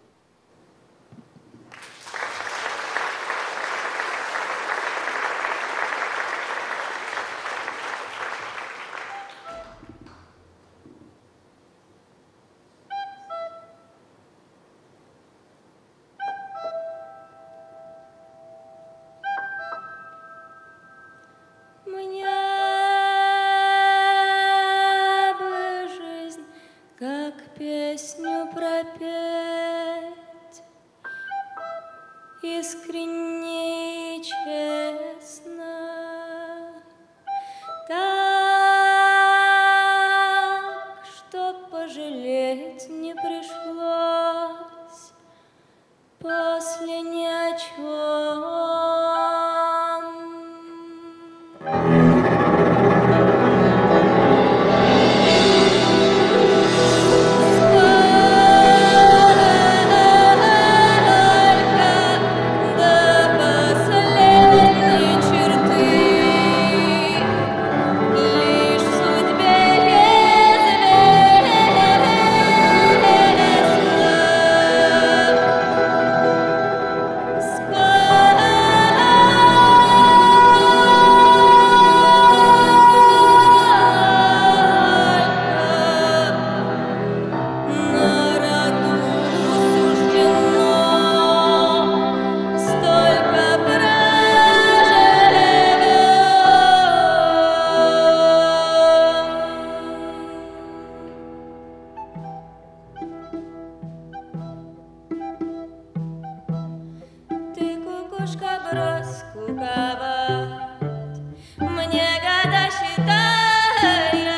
Песню пропеть искренне и честно, так, чтоб пожалеть не пришлось после ни о чем. Брось куковать, мне года считая,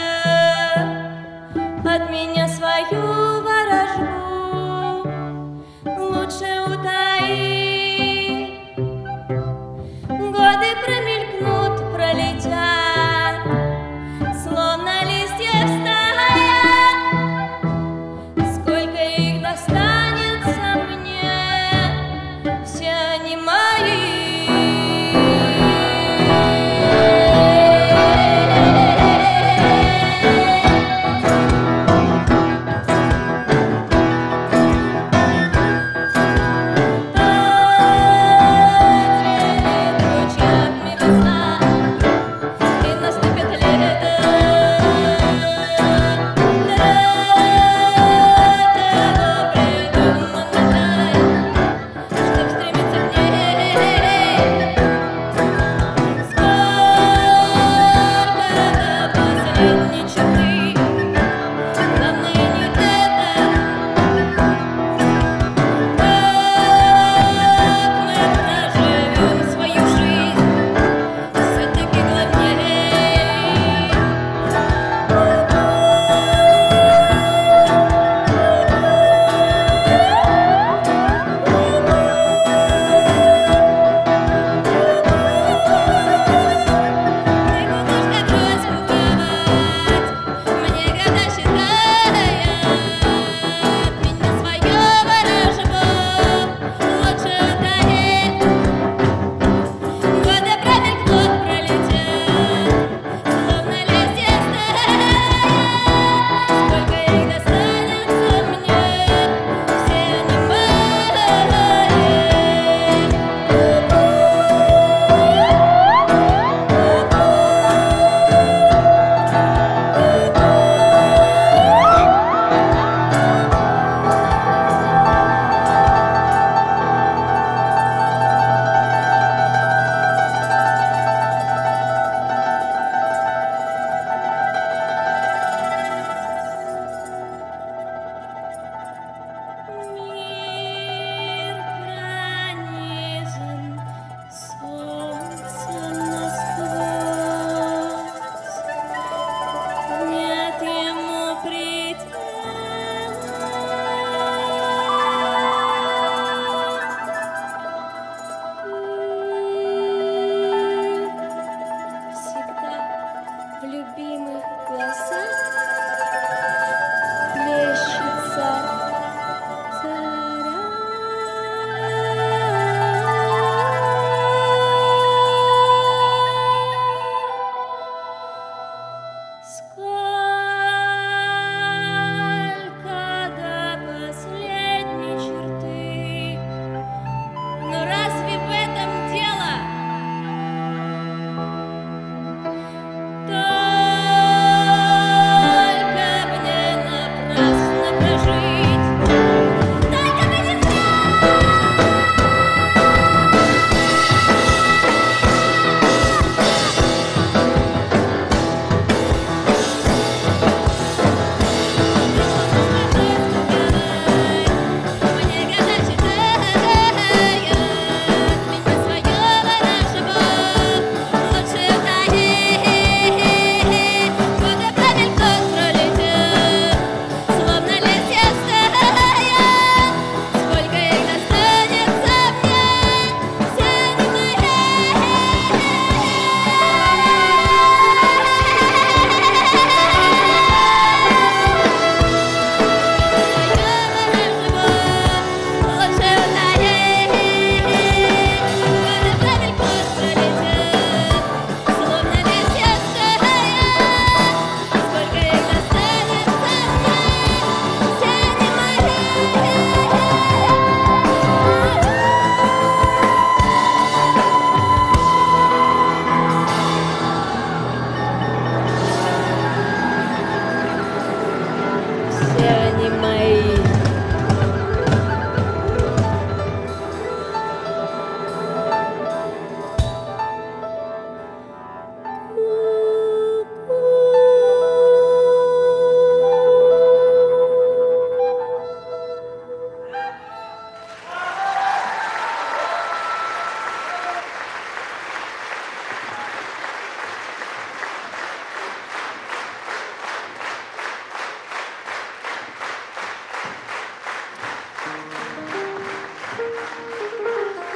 от меня свою ворожбу лучше утаи. Годы промелькнут, пролетят, словно листья стая. Сколько их достанется мне, все они мои.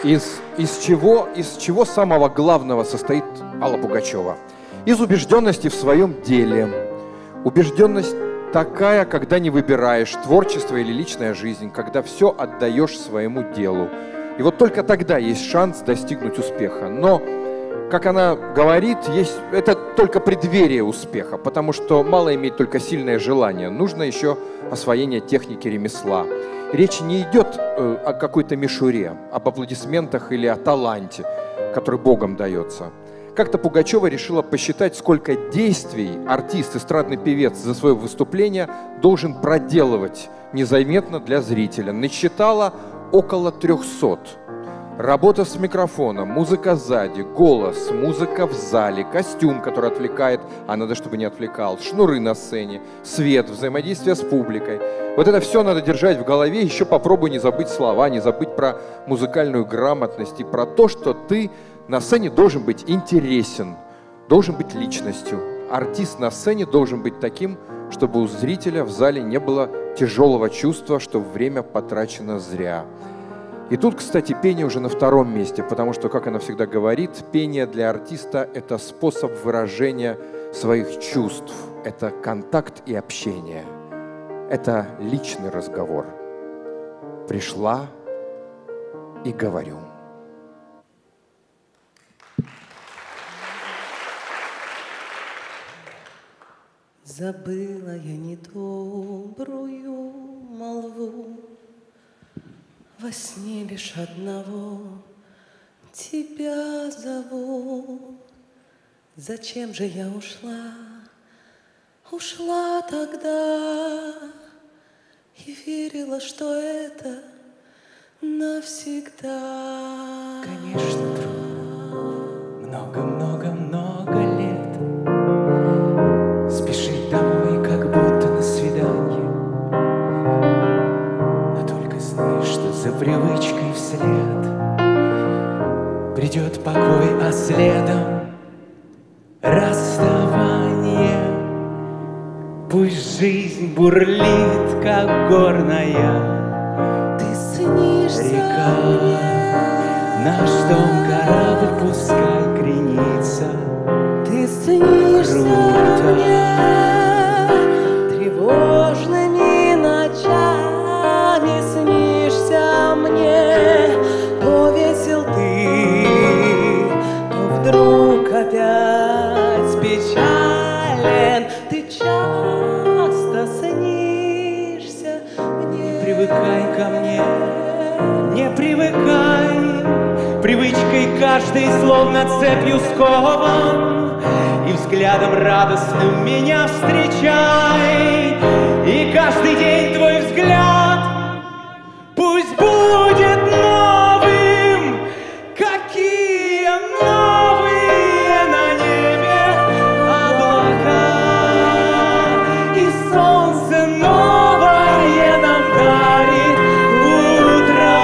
Из, из, чего, из чего самого главного состоит Алла Пугачева? Из убежденности в своем деле. Убежденность такая, когда не выбираешь творчество или личная жизнь, когда все отдаешь своему делу. И вот только тогда есть шанс достигнуть успеха. Но, как она говорит, есть, это только преддверие успеха, потому что мало иметь только сильное желание. Нужно еще освоение техники ремесла. Речь не идет э, о какой-то мишуре, об аплодисментах или о таланте, который Богом дается. Как-то Пугачева решила посчитать, сколько действий артист, эстрадный певец за свое выступление должен проделывать незаметно для зрителя. Насчитала около трехсот. Работа с микрофоном, музыка сзади, голос, музыка в зале, костюм, который отвлекает, а надо, чтобы не отвлекал, шнуры на сцене, свет, взаимодействие с публикой. Вот это все надо держать в голове, еще попробуй не забыть слова, не забыть про музыкальную грамотность и про то, что ты на сцене должен быть интересен, должен быть личностью. Артист на сцене должен быть таким, чтобы у зрителя в зале не было тяжелого чувства, что время потрачено зря. И тут, кстати, пение уже на втором месте, потому что, как она всегда говорит, пение для артиста – это способ выражения своих чувств, это контакт и общение, это личный разговор. Пришла и говорю.
Забыла я недобрую молву, во сне лишь одного тебя зову. Зачем же я ушла, ушла тогда и верила, что это навсегда.
Конечно, трудно, много-много-много лет спешить домой, как будто на свидание. Знаешь, что за привычкой вслед придет покой, а следом расставание. Пусть жизнь бурлит, как горная
Ты снишься
река,
мне.
наш дом корабль пускай кренится.
Ты снишься
Круто.
мне тревожными ночами, снишься мне, то весел ты, то вдруг опять печален. Ты часто снишься мне.
Не привыкай ко мне, не привыкай, привычкой каждой словно цепью скован, и взглядом радостным меня встречай, и каждый день твой взгляд пусть будет новым. Какие новые на небе облака, и солнце новое нам дарит утро.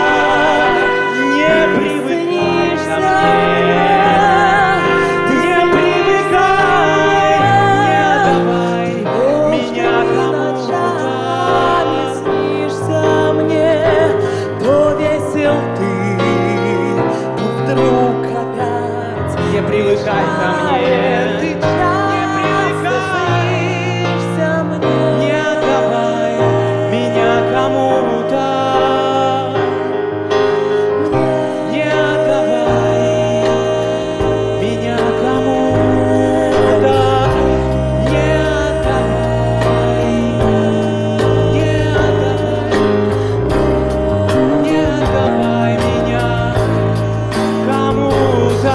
Не привыкай ко мне, не привыкай, не отдавай меня кому-то.
Снишься мне, то весел ты, то вдруг опять
Не привыкай ко мне,
ты часто снишься мне.
не отдавай меня кому-то. Не отдавай меня кому-то. Не отдавай, не отдавай, не отдавай меня кому-то.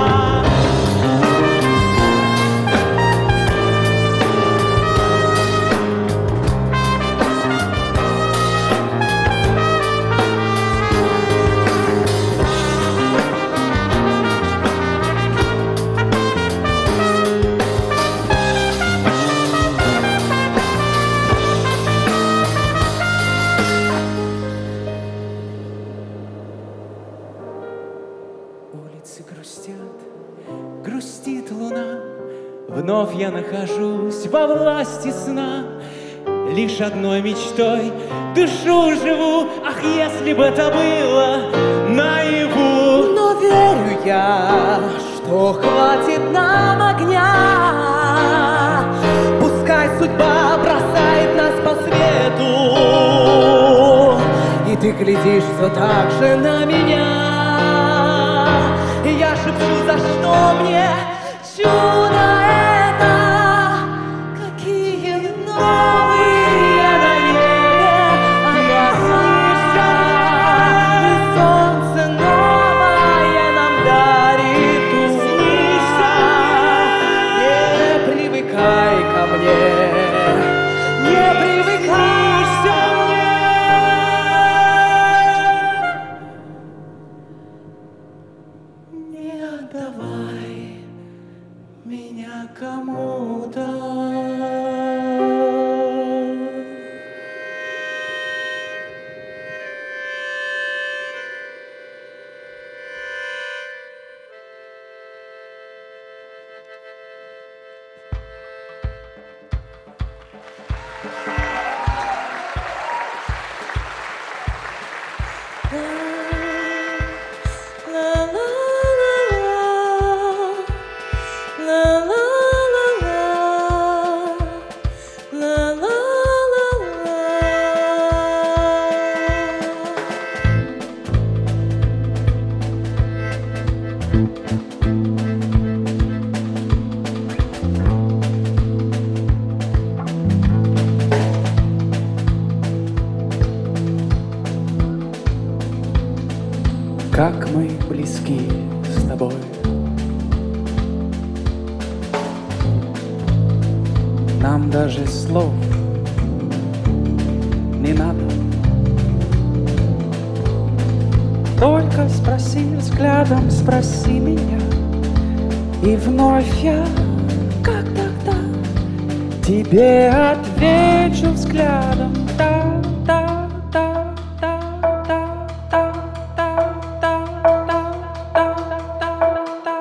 Улицы грустят, грустит луна. Вновь я нахожусь во власти сна. Лишь одной мечтой душу живу. Ах, если бы это было наяву. ты глядишь все так же на меня. И я шепчу, за что мне чудо это? Какие новые на небе огонься, и солнце новое нам дарит снится. Не привыкай ко мне, не привыкайся мне. Не отдавай меня кому-то.
Как мы близки с тобой. Нам даже слов не надо. Только спроси взглядом, спроси меня, и вновь я, как тогда, тебе отвечу взглядом. Да, да, да, да, да, да, да, да, да, да, да, да.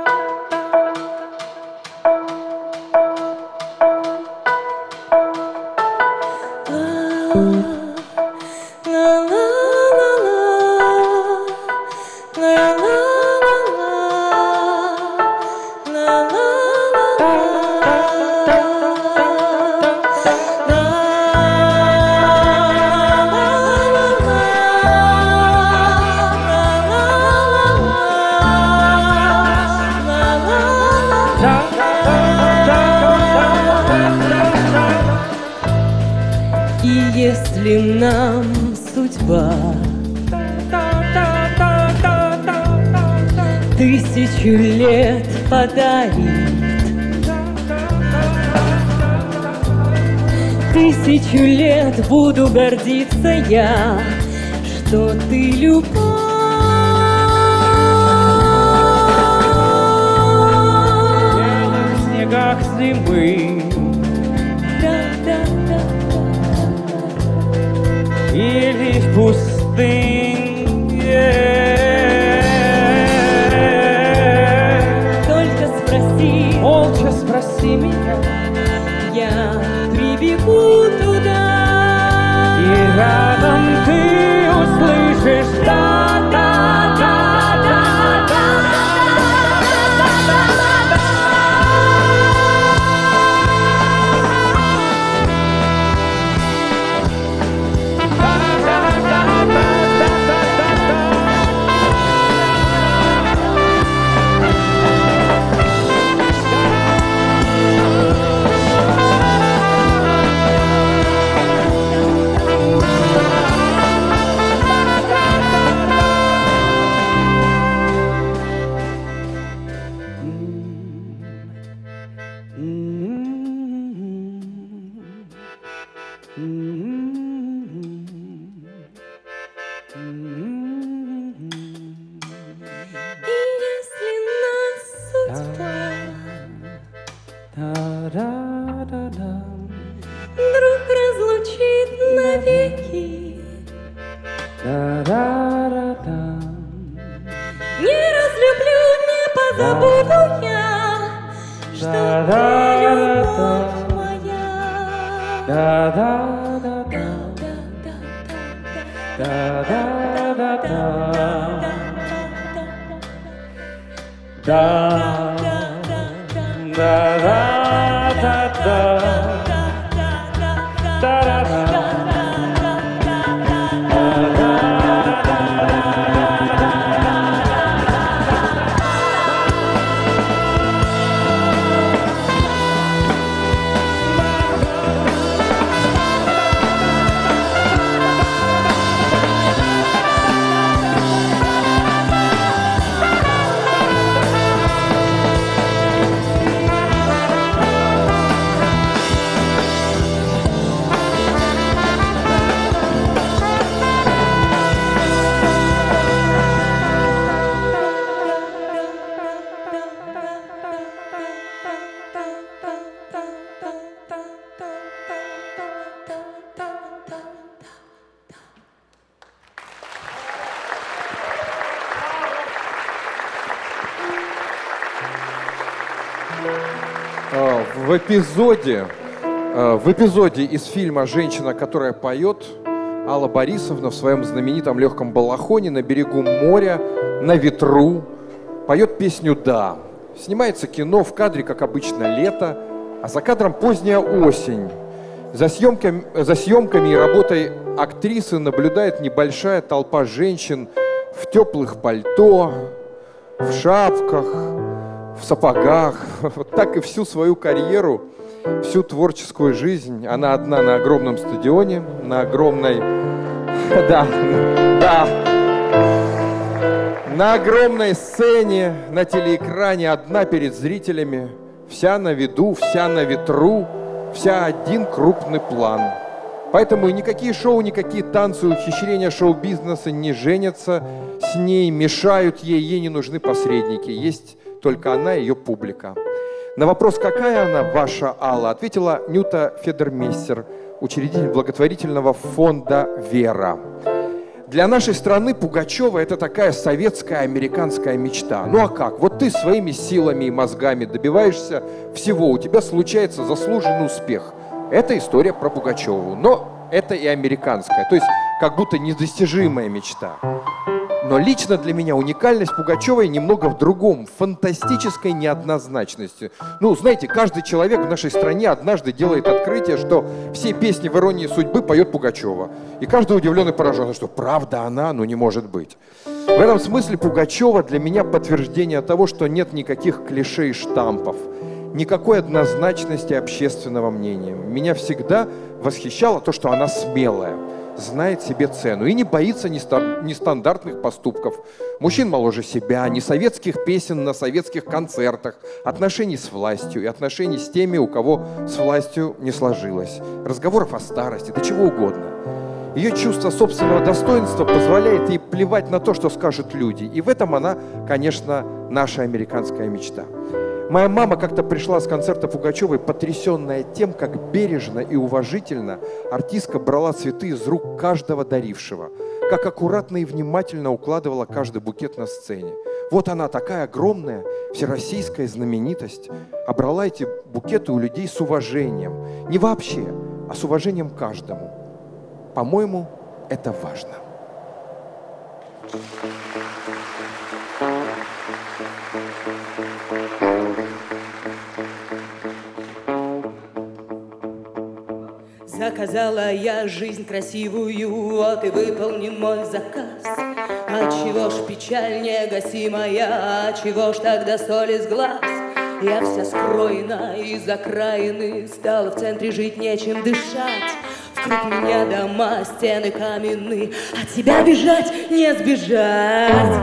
И если нам судьба тысячу лет подарит, тысячу лет буду гордиться я, что ты любовь.
В снегах зимы или в пустыне.
Только спроси,
Молча спроси меня,
я прибегу туда.
и рядом ты услышишь да, да, да, да, да.
И если нас судьба вдруг разлучит навеки, не разлюблю, не позабуду я, что ты любовь моя.
Да, да, да, да, да, да, да, да. Да, да, да, да, да. Да, да, да.
В эпизоде, в эпизоде из фильма «Женщина, которая поет» Алла Борисовна в своем знаменитом легком балахоне на берегу моря, на ветру, поет песню «Да». Снимается кино, в кадре, как обычно, лето, а за кадром поздняя осень. За съемками, за съемками и работой актрисы наблюдает небольшая толпа женщин в теплых пальто, в шапках, в сапогах. Вот так и всю свою карьеру, всю творческую жизнь. Она одна на огромном стадионе, на огромной... Да, да. На огромной сцене, на телеэкране, одна перед зрителями. Вся на виду, вся на ветру, вся один крупный план. Поэтому и никакие шоу, никакие танцы, ухищрения шоу-бизнеса не женятся с ней, мешают ей, ей не нужны посредники. Есть только она и ее публика. На вопрос, какая она, ваша Алла, ответила Нюта Федермейстер, учредитель благотворительного фонда «Вера». Для нашей страны Пугачева – это такая советская американская мечта. Ну а как? Вот ты своими силами и мозгами добиваешься всего, у тебя случается заслуженный успех. Это история про Пугачеву, но это и американская, то есть как будто недостижимая мечта. Но лично для меня уникальность Пугачевой немного в другом, в фантастической неоднозначности. Ну, знаете, каждый человек в нашей стране однажды делает открытие, что все песни в «Иронии судьбы» поет Пугачева. И каждый удивлен и поражен, что правда она, ну не может быть. В этом смысле Пугачева для меня подтверждение того, что нет никаких клише и штампов, никакой однозначности общественного мнения. Меня всегда восхищало то, что она смелая, знает себе цену и не боится нестандартных поступков. Мужчин моложе себя, не советских песен на советских концертах, отношений с властью и отношений с теми, у кого с властью не сложилось, разговоров о старости, да чего угодно. Ее чувство собственного достоинства позволяет ей плевать на то, что скажут люди. И в этом она, конечно, наша американская мечта. Моя мама как-то пришла с концерта Пугачевой, потрясенная тем, как бережно и уважительно артистка брала цветы из рук каждого дарившего, как аккуратно и внимательно укладывала каждый букет на сцене. Вот она, такая огромная, всероссийская знаменитость, а брала эти букеты у людей с уважением. Не вообще, а с уважением к каждому. По-моему, это важно.
Заказала я жизнь красивую, вот и выполнен мой заказ. Отчего ж печаль негасимая, отчего ж тогда соль из глаз? Я вся скроена из окраины, стала в центре жить, нечем дышать. Вокруг меня дома, стены каменные, от тебя бежать не сбежать.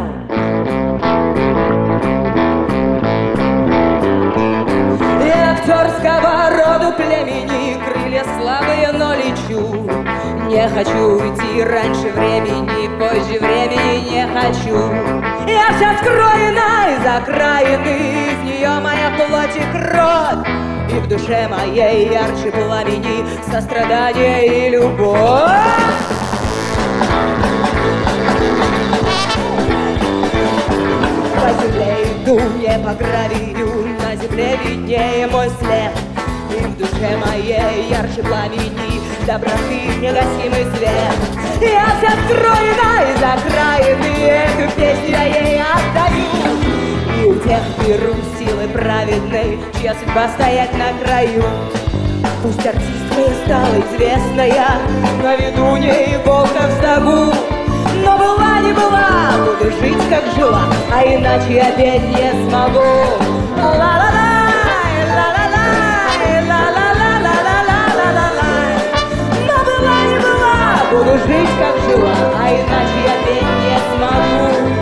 Я актерского роду племени, крылья слабые, но лечу. Не хочу уйти раньше времени, позже времени не хочу. Я вся скроена из окраины, из нее моя плоть и кровь. И в душе моей ярче пламени сострадание и любовь. По земле иду, не по гравию, на земле виднее мой след. И в душе моей ярче пламени доброты негасимый свет. Я вся скроена из окраины, эту песню я ей отдаю. И у тех беру силы праведной, чья судьба стоять на краю. Пусть артистка я стала известная, на виду не иголка в стогу. Но была не была, буду жить как жила, а иначе я петь не смогу. Ла-ла-ла, ла-ла-ла, ла-ла-ла-ла-ла-ла-ла-ла. Но была не была, буду жить как жила, а иначе я петь не смогу.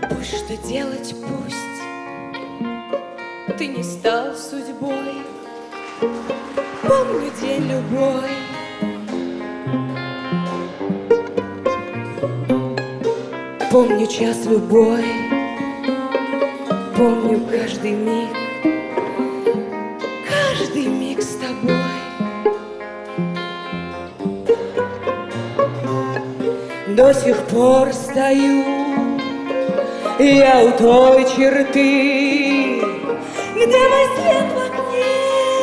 Пусть что делать, пусть ты не стал судьбой. Помню день любой, помню час любой, помню каждый миг, каждый миг с тобой. До сих пор стою я у той черты, где мой след в окне.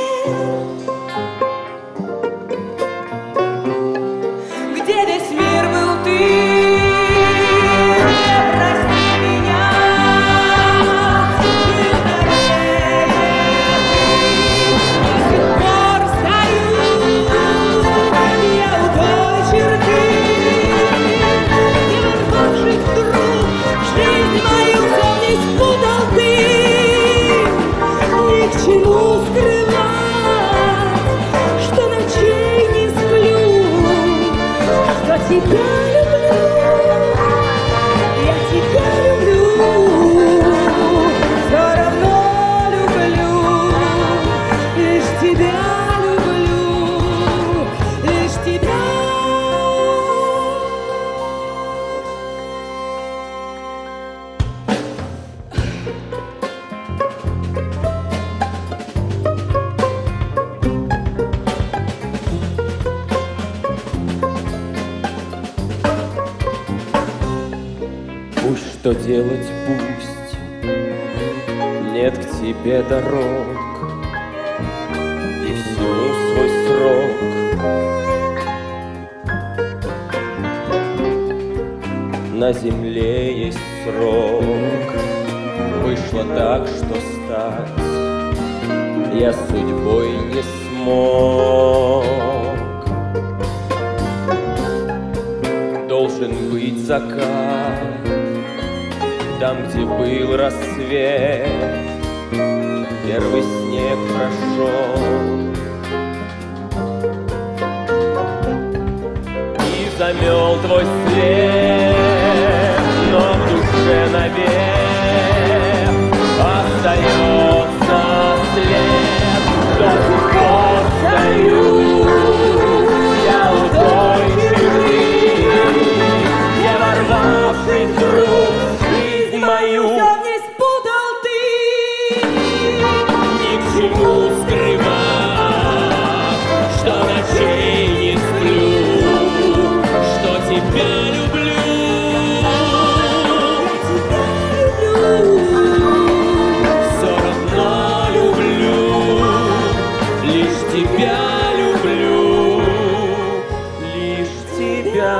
Где весь мир был ты, прости меня, и скорее ты. До сих пор стою я у той черты, не ворвавшись вдруг в жизнь мою, все не спутал ты. Ни к чему скрывать, что ночей не сплю, что тебя люблю, я тебя люблю, все равно люблю, лишь тебя люблю, лишь тебя.
Пусть что делать, пусть нет к тебе дорог, и всему свой срок. На земле есть срок, вышло так, что стать я судьбой не смог. Должен быть закат там, где был рассвет, первый снег прошел, и замел твой след, но в душе навек остается след. До сих пор стою я у той черты, не ворвавшись вдруг в жизнь мою,
Все не спутал ты.
ни к чему скрывать, что ночей не сплю, что тебя люблю, все равно люблю, лишь тебя люблю, лишь тебя.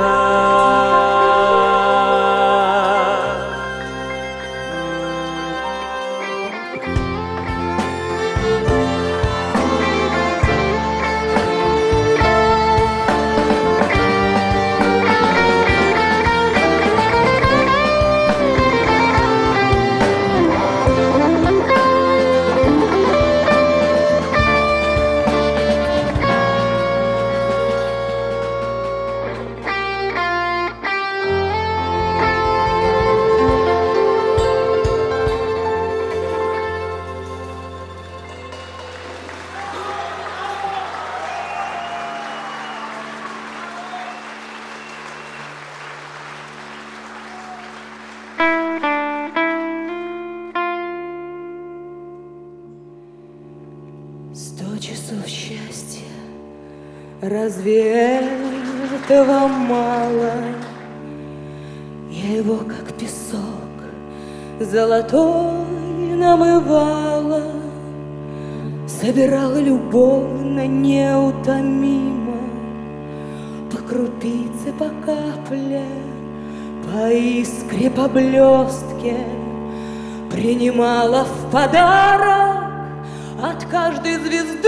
Сто часов счастья, разве этого мало? Я его, как песок, золотой намывала, собирала любовно, неутомимо, по крупице, по капле, по искре, по блестке, принимала в подарок от каждой звезды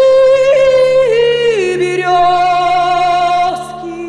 березки.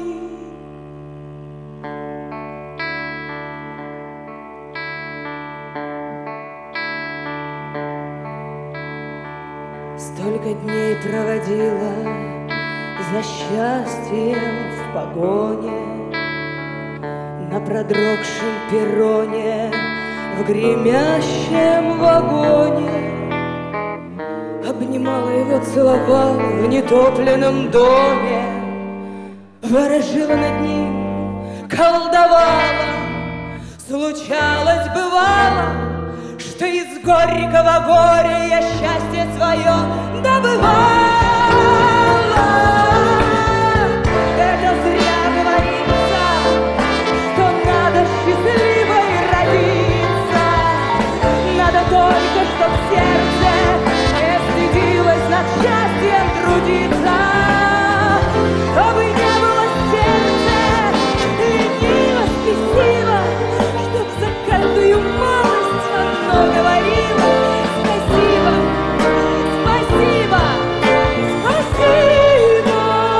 Столько дней проводила за счастьем в погоне, на продрогшем перроне в гремящем вагоне, обнимала его, целовала в нетопленном доме, ворожила над ним, колдовала. Случалось, бывало, что из горького горя я счастье свое добывала. Это зря говорится, что надо счастливой родиться. Надо только, чтоб сердце не стыдилось над счастьем трудиться. Чтобы не было сердца лениво, спесиво, чтоб за каждую малость оно говорило спасибо, спасибо, спасибо.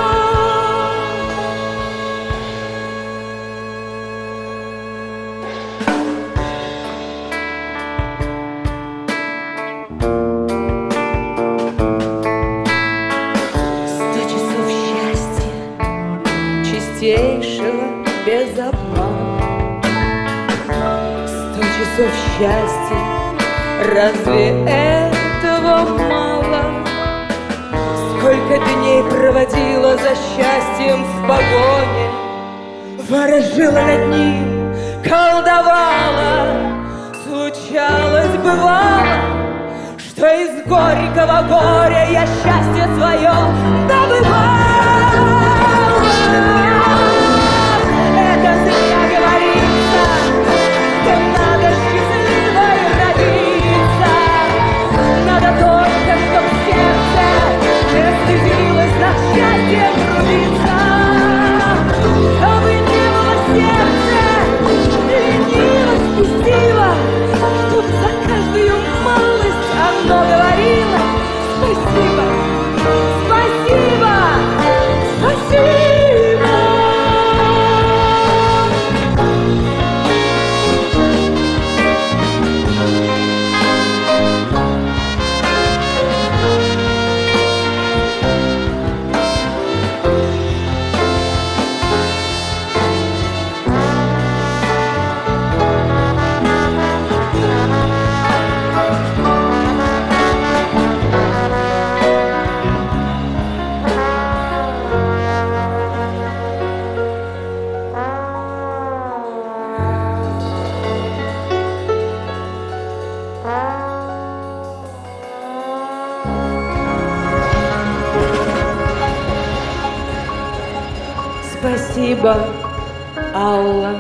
Сто часов счастья, чистейшего, без обмана. Сто часов счастья, разве этого мало? Сколько дней проводила за счастьем в погоне, ворожила над ним, колдовала. Случалось, бывало, что из горького горя я счастье свое добывала. Это зря говорится, что надо счастливой родиться. Надо только, чтоб сердце не стыдилось над счастьем трудиться. Чтобы не было сердца лениво, спесиво, чтоб за каждую малость оно говорило спасибо, спасибо, спасибо. Спасибо, Алла.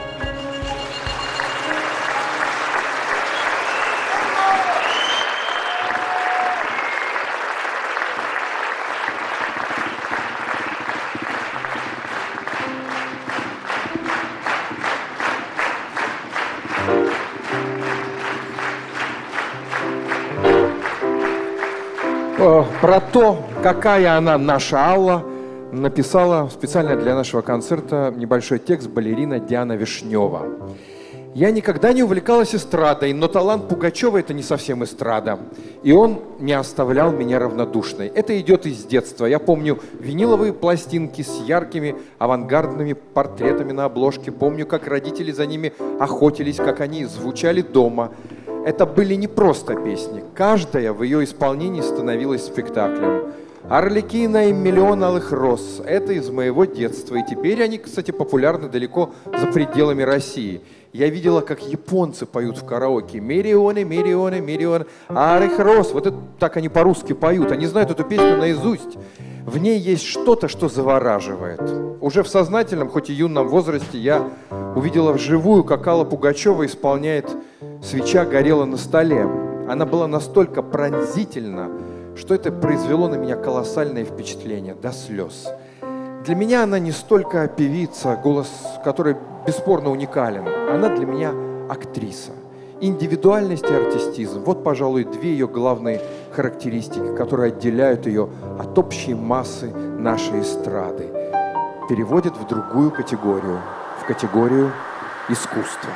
Про то, какая она наша Алла, написала специально для нашего концерта небольшой текст балерина Диана Вишнева. Я никогда не увлекалась эстрадой, но талант Пугачева — это не совсем эстрада. И он не оставлял меня равнодушной. Это идет из детства. Я помню виниловые пластинки с яркими авангардными портретами на обложке. Помню, как родители за ними охотились, как они звучали дома. Это были не просто песни. Каждая в ее исполнении становилась спектаклем. «Арлекина» и «Миллион алых роз» — это из моего детства. И теперь они, кстати, популярны далеко за пределами России. Я видела, как японцы поют в караоке «Миллионы, миллионы, миллионы алых роз». Вот это так они по-русски поют. Они знают эту песню наизусть. В ней есть что-то, что завораживает. Уже в сознательном, хоть и юном возрасте, я увидела вживую, как Алла Пугачева исполняет «Свеча горела на столе». Она была настолько пронзительна, что это произвело на меня колоссальное впечатление, до слез. Для меня она не столько певица, голос которой бесспорно уникален. Она для меня актриса. Индивидуальность и артистизм – вот, пожалуй, две ее главные характеристики, которые отделяют ее от общей массы нашей эстрады. Переводят в другую категорию, в категорию искусства.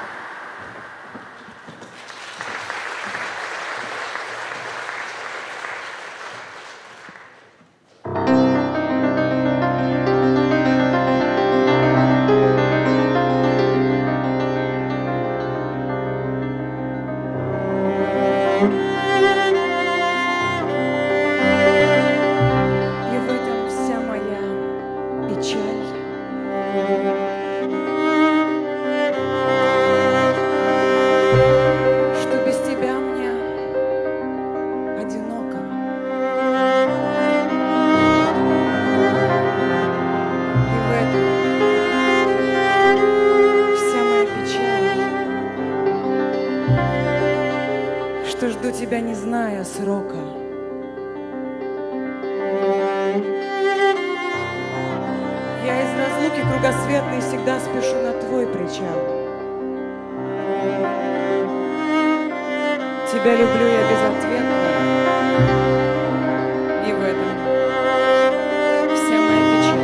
ожидая срока. Я из разлуки кругосветной всегда спешу на твой причал. Тебя люблю я безответно, и в этом вся моя печаль.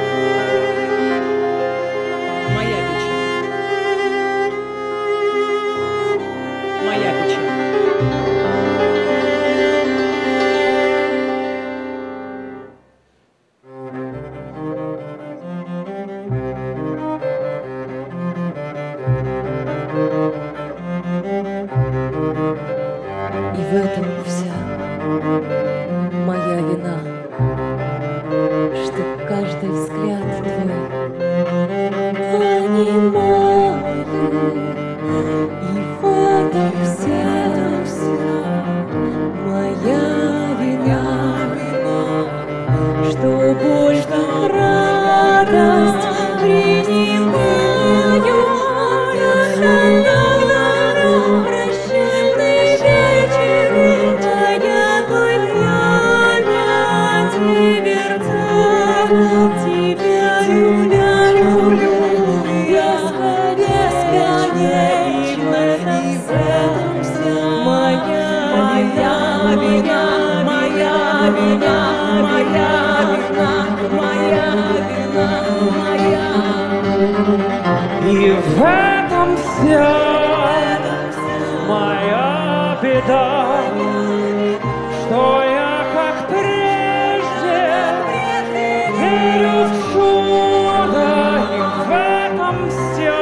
Моя печаль. Моя печаль.
И в этом вся моя вина, что каждый взгляд твой понимаю. И в этом вся, вся моя вина, что боль, что радость принимаю.
И в этом вся моя беда, что я, как прежде, верю в чудо. И в этом вся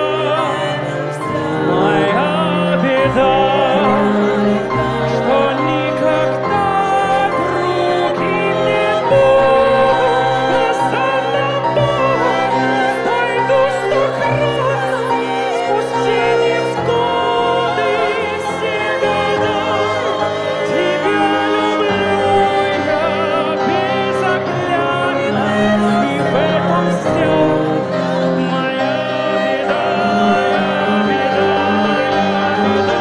моя беда, что никогда другим не буду. За тобой пойду сто крат сквозь все невзгоды и все года. Тебя люблю я безоглядно, и в этом вся моя беда, моя беда,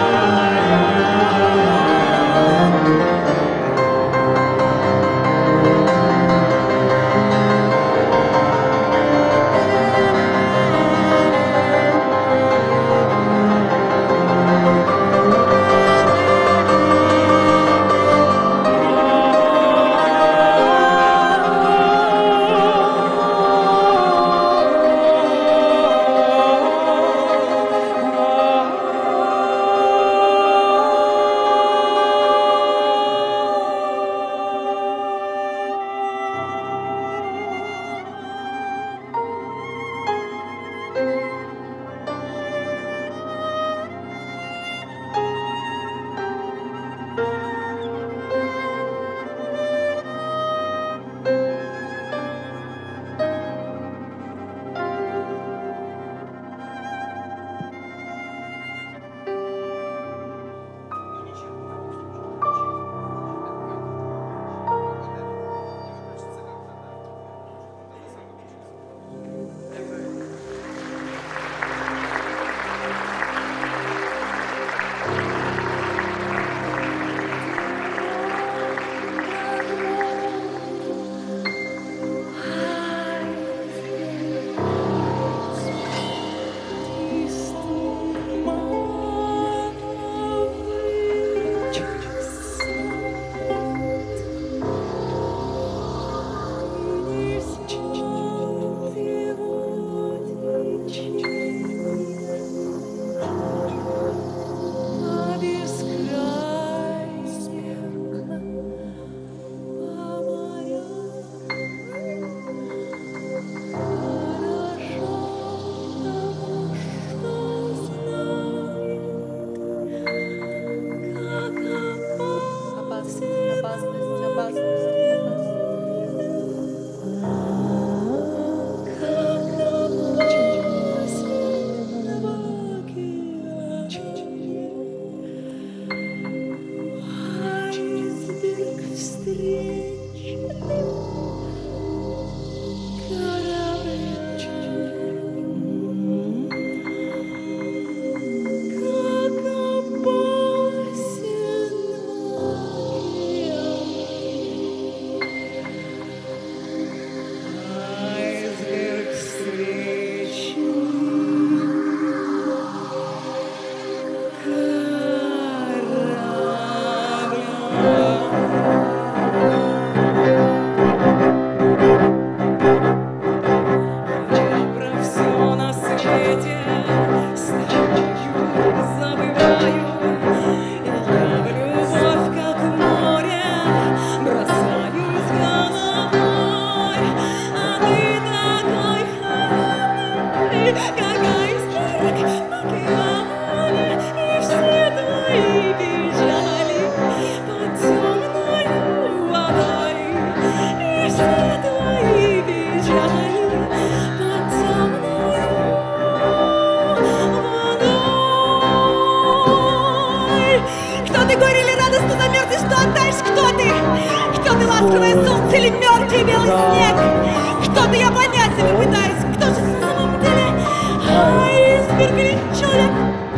ласковое солнце или мертвый белый снег. Что-то я понять себе пытаюсь. Кто же на самом деле? Айсберг или человек?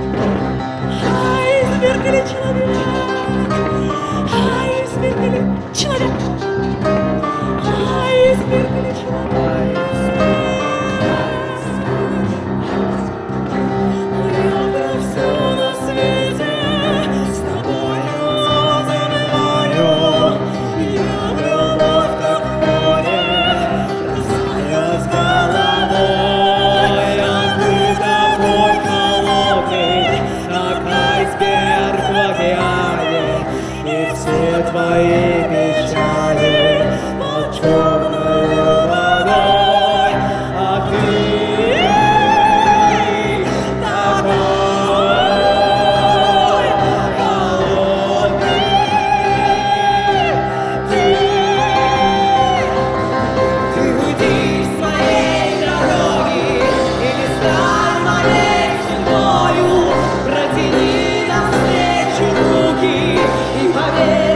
Айсберг или человек? Айсберг или человек? Айсберг или человек?
Твои печали под черной водой, а ты такой холодный, ты, ты уйди с своей дороги и не стань моей судьбою, протяни навстречу руки и поверь.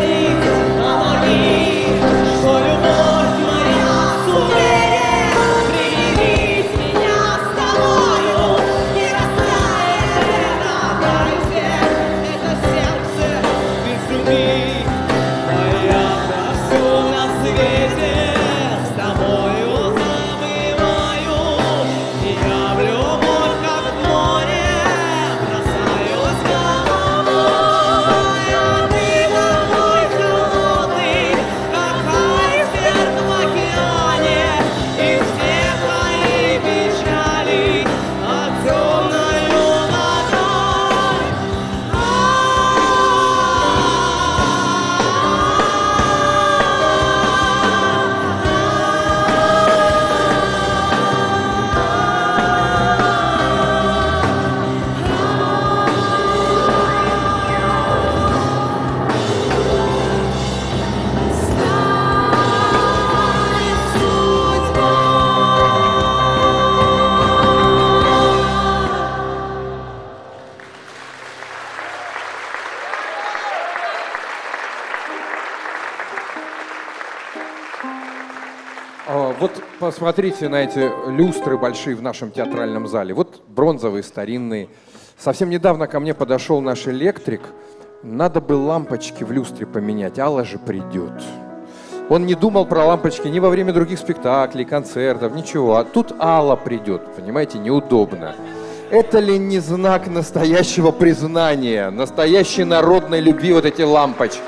Вот посмотрите на эти люстры большие в нашем театральном зале. Вот бронзовые, старинные. Совсем недавно ко мне подошел наш электрик. Надо бы лампочки в люстре поменять, Алла же придет. Он не думал про лампочки ни во время других спектаклей, концертов, ничего. А тут Алла придет, понимаете, неудобно. Это ли не знак настоящего признания, настоящей народной любви, вот эти лампочки?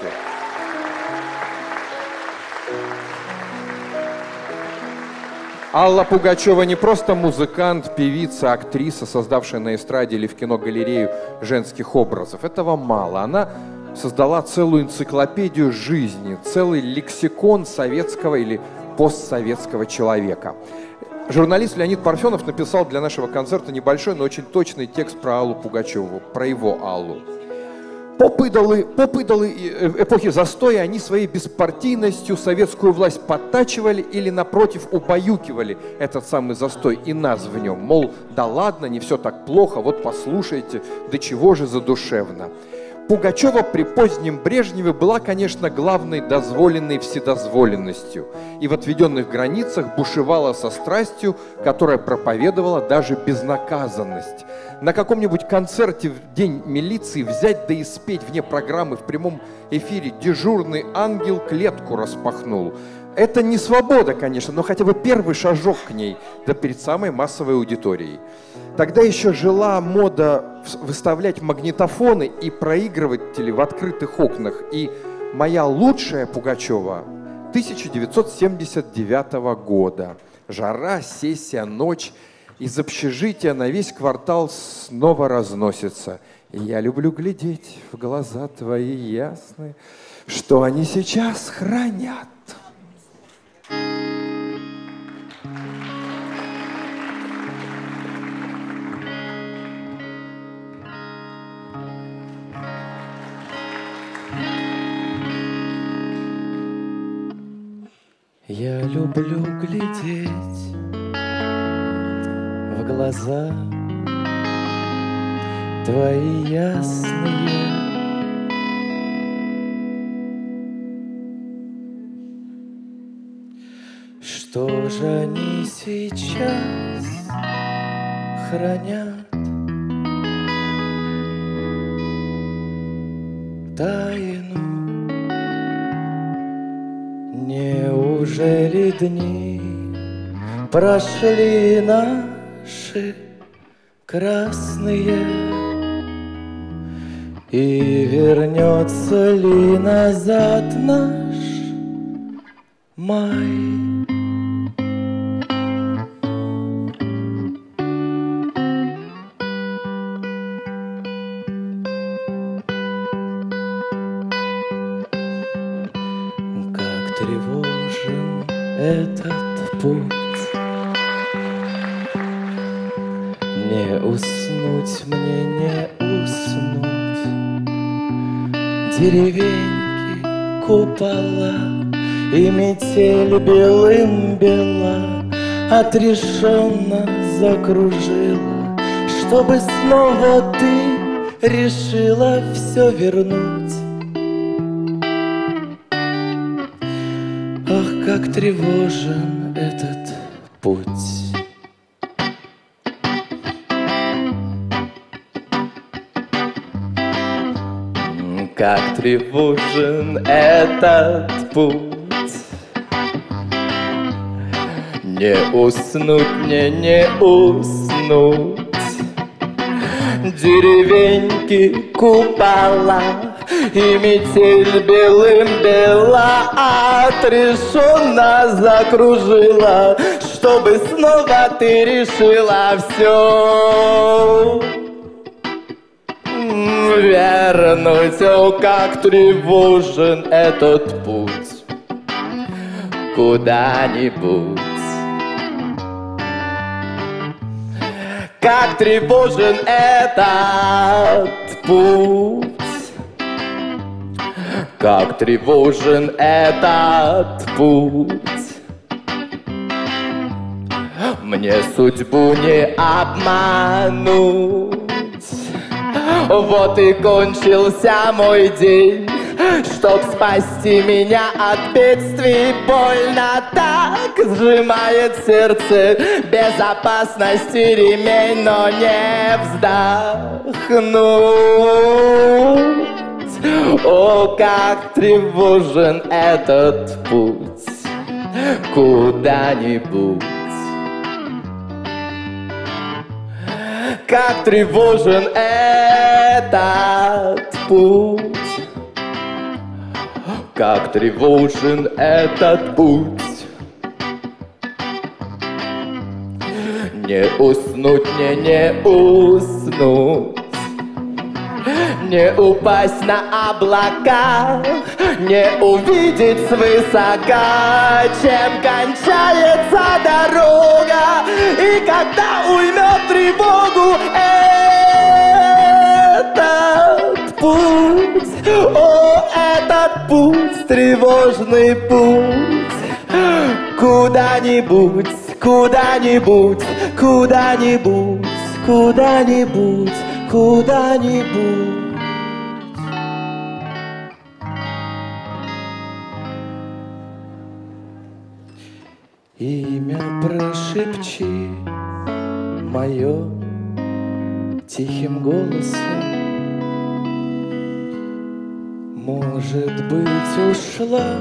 Алла Пугачева не просто музыкант, певица, актриса, создавшая на эстраде или в кино галерею женских образов. Этого мало. Она создала целую энциклопедию жизни, целый лексикон советского или постсоветского человека. Журналист Леонид Парфенов написал для нашего концерта небольшой, но очень точный текст про Аллу Пугачеву, про его Аллу. Поп-идолы, поп-идолы эпохи застоя, они своей беспартийностью советскую власть подтачивали или, напротив, убаюкивали этот самый застой и нас в нем. Мол, да ладно, не все так плохо, вот послушайте, до чего же задушевно. Пугачева при позднем Брежневе была, конечно, главной дозволенной вседозволенностью и в отведенных границах бушевала со страстью, которая проповедовала даже безнаказанность. На каком-нибудь концерте в День милиции взять да и спеть вне программы в прямом эфире «Дежурный ангел клетку распахнул». Это не свобода, конечно, но хотя бы первый шажок к ней, да перед самой массовой аудиторией. Тогда еще жила мода выставлять магнитофоны и проигрыватели в открытых окнах. И моя лучшая Пугачева тысяча девятьсот семьдесят девятого года. Жара, сессия, ночь. Из общежития на весь квартал снова разносится. И я люблю глядеть в глаза твои ясные, что они сейчас хранят.
Я люблю глядеть в глаза твои ясные, Что же они сейчас хранят? Тайну. Неужели дни прошли наши красные? И вернется ли назад наш май? Как тревожен этот путь, не уснуть мне, не уснуть. Деревеньки, купола и метель белым бела отрешенно закружила, чтобы снова ты решила все вернуть. Ах, как тревожен этот путь. Как тревожен этот путь. Не уснуть мне, не уснуть. Деревеньки, купола и метель белым бела отрешенно закружила, чтобы снова ты решила все вернуть. О, как тревожен этот путь куда-нибудь. Как тревожен этот путь. Как тревожен этот путь. Мне судьбу не обмануть. Вот и кончился мой день, чтоб спасти меня от бедствий. Больно так сжимает сердце безопасности ремень, но не вздохнуть. О, как тревожен этот путь куда-нибудь. Как тревожен этот путь. Как тревожен этот путь. Не уснуть мне, не уснуть. Не упасть на облака, не увидеть свысока, чем кончается дорога. И когда уймет тревогу этот путь, о, этот путь, тревожный путь, куда-нибудь, куда-нибудь, куда-нибудь, куда-нибудь, куда-нибудь. Имя прошепчи мое тихим голосом. Может быть, ушла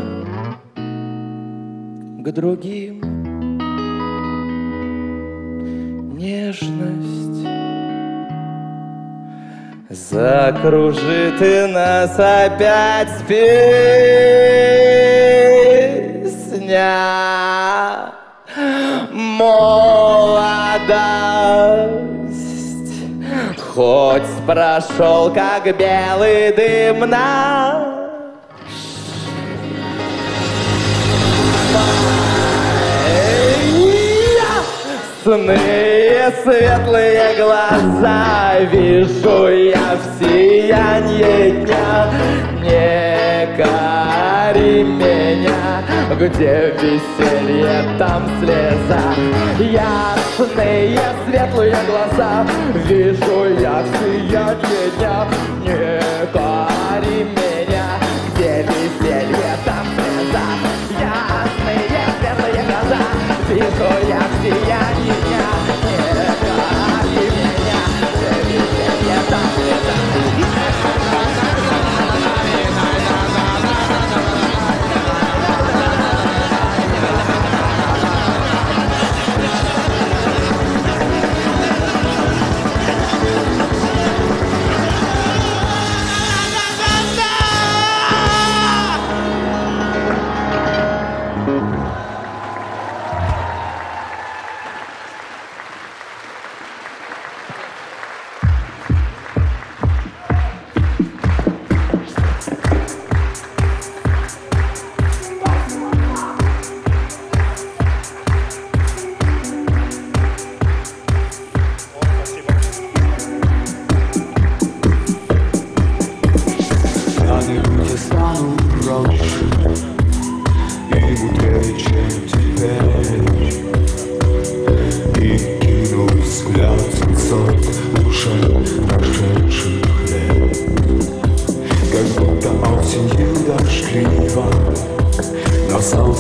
к другим. Нежность закружит и нас опять песня. Молодость хоть прошел, как белый дым наш. Ясные светлые глаза вижу я в сиянье дня. Не кори меня, где веселье, там слеза. Ясные светлые глаза вижу я в сиянье дня. Не кори меня, где веселье, там слеза. Ясные светлые глаза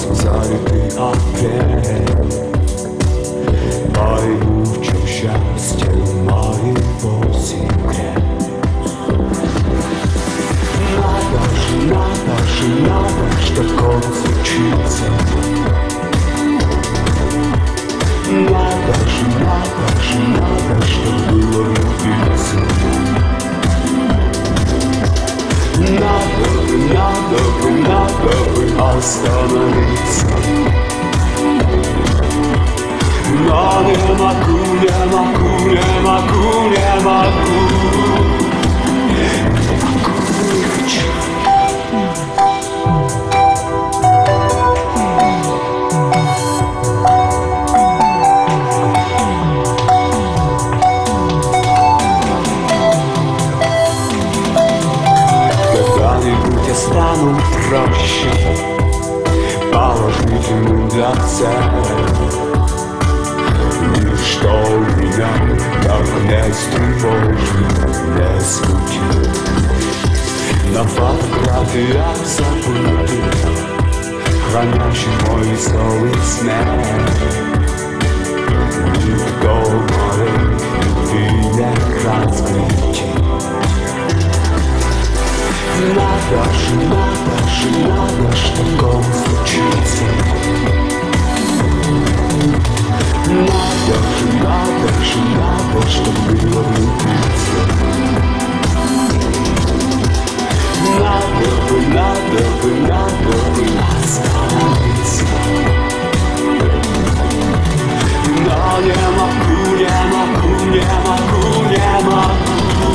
солнцем залитый апрель. Пойму, в чем счастье моего секрет. Надо же, надо же, надо, что он случится. Надо же, надо же, надо, что было любиться. Надо бы, надо бы, надо бы остановиться. Но не могу, не могу, не могу, не могу. Когда-нибудь я стану проще, положительным для цели. Ничто меня так не тревожит, не смутит. На фотографиях забытых, хранящих мой веселый смех, никто моей любви не разглядит. Надо же, надо же, надо, что ком случится. Надо же, надо же, надо, что было влюбиться. Надо бы, надо бы, надо бы остановиться. Но не могу, не могу, не могу, не могу.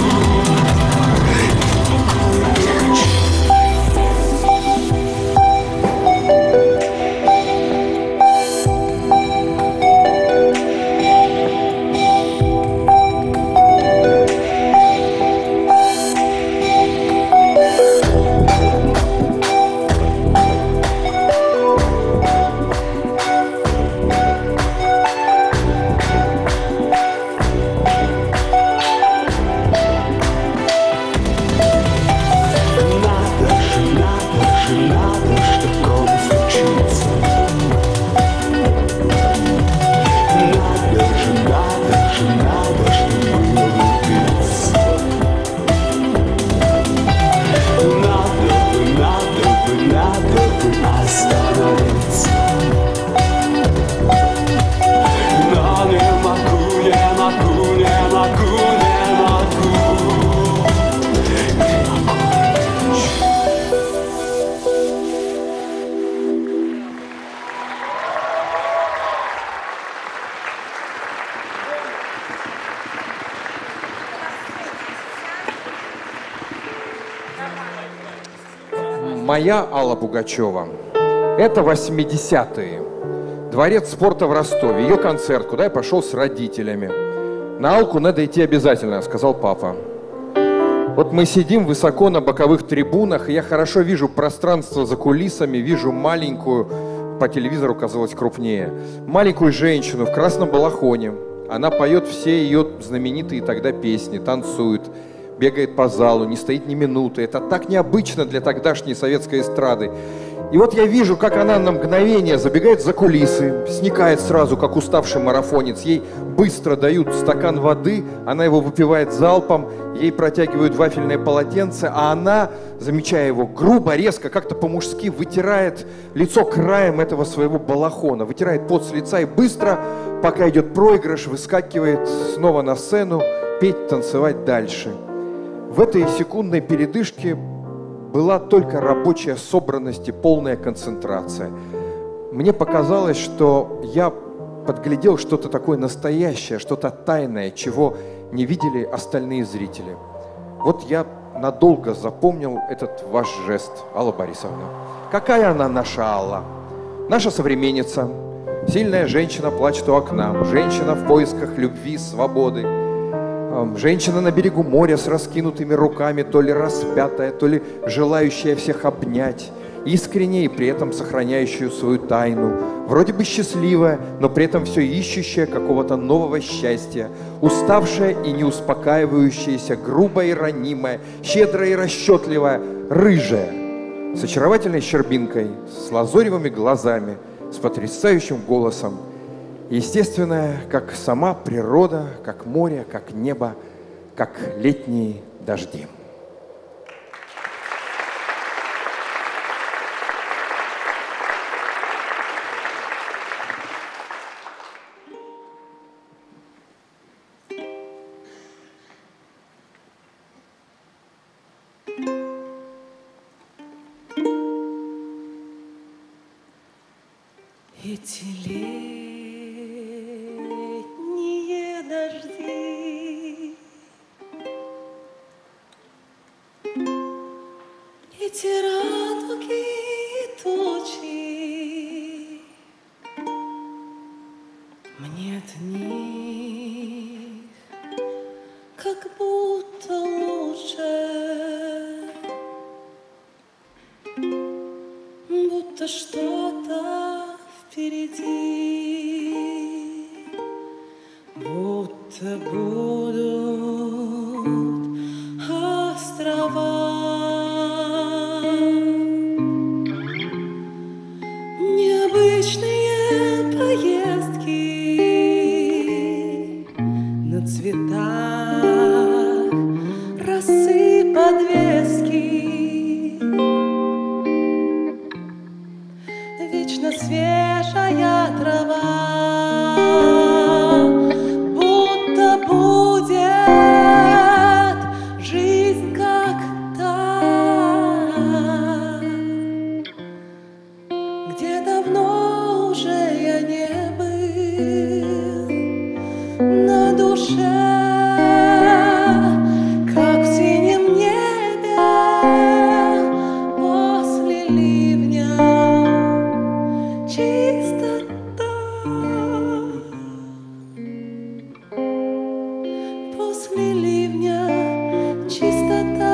Моя Алла Пугачева. Это восьмидесятые. Дворец спорта в Ростове. Ее концерт, куда я пошел с родителями. На Алку надо идти обязательно, сказал папа. Вот мы сидим высоко на боковых трибунах, и я хорошо вижу пространство за кулисами, вижу маленькую, по телевизору казалось крупнее, маленькую женщину в красном балахоне. Она поет все ее знаменитые тогда песни, танцует, бегает по залу, не стоит ни минуты. Это так необычно для тогдашней советской эстрады. И вот я вижу, как она на мгновение забегает за кулисы, сникает сразу, как уставший марафонец. Ей быстро дают стакан воды, она его выпивает залпом, ей протягивают вафельное полотенце, а она, замечая его, грубо, резко, как-то по-мужски вытирает лицо краем этого своего балахона, вытирает пот с лица и быстро, пока идет проигрыш, выскакивает снова на сцену, петь, танцевать дальше. В этой секундной передышке была только рабочая собранность и полная концентрация. Мне показалось, что я подглядел что-то такое настоящее, что-то тайное, чего не видели остальные зрители. Вот я надолго запомнил этот ваш жест, Алла Борисовна. Какая она наша Алла? Наша современница. Сильная женщина плачет у окна. Женщина в поисках любви, свободы. Женщина на берегу моря с раскинутыми руками, то ли распятая, то ли желающая всех обнять, искренне и при этом сохраняющую свою тайну, вроде бы счастливая, но при этом все ищущая какого-то нового счастья, уставшая и не успокаивающаяся, грубая и ранимая, щедрая и расчетливая, рыжая. с очаровательной щербинкой, с лазоревыми глазами, с потрясающим голосом. Естественная, как сама природа, как море, как небо, как летние дожди.
Эти летние дожди, эти радуги и тучи, мне от них как будто лучше, будто что-то впереди, будто будут острова, необычные поездки на цветах, росы подвески, вечно свежая трава, будто будет жизнь как та, где давно уже я не был, на душе, как в синем небе после ливня. Чистота после ливня, чистота.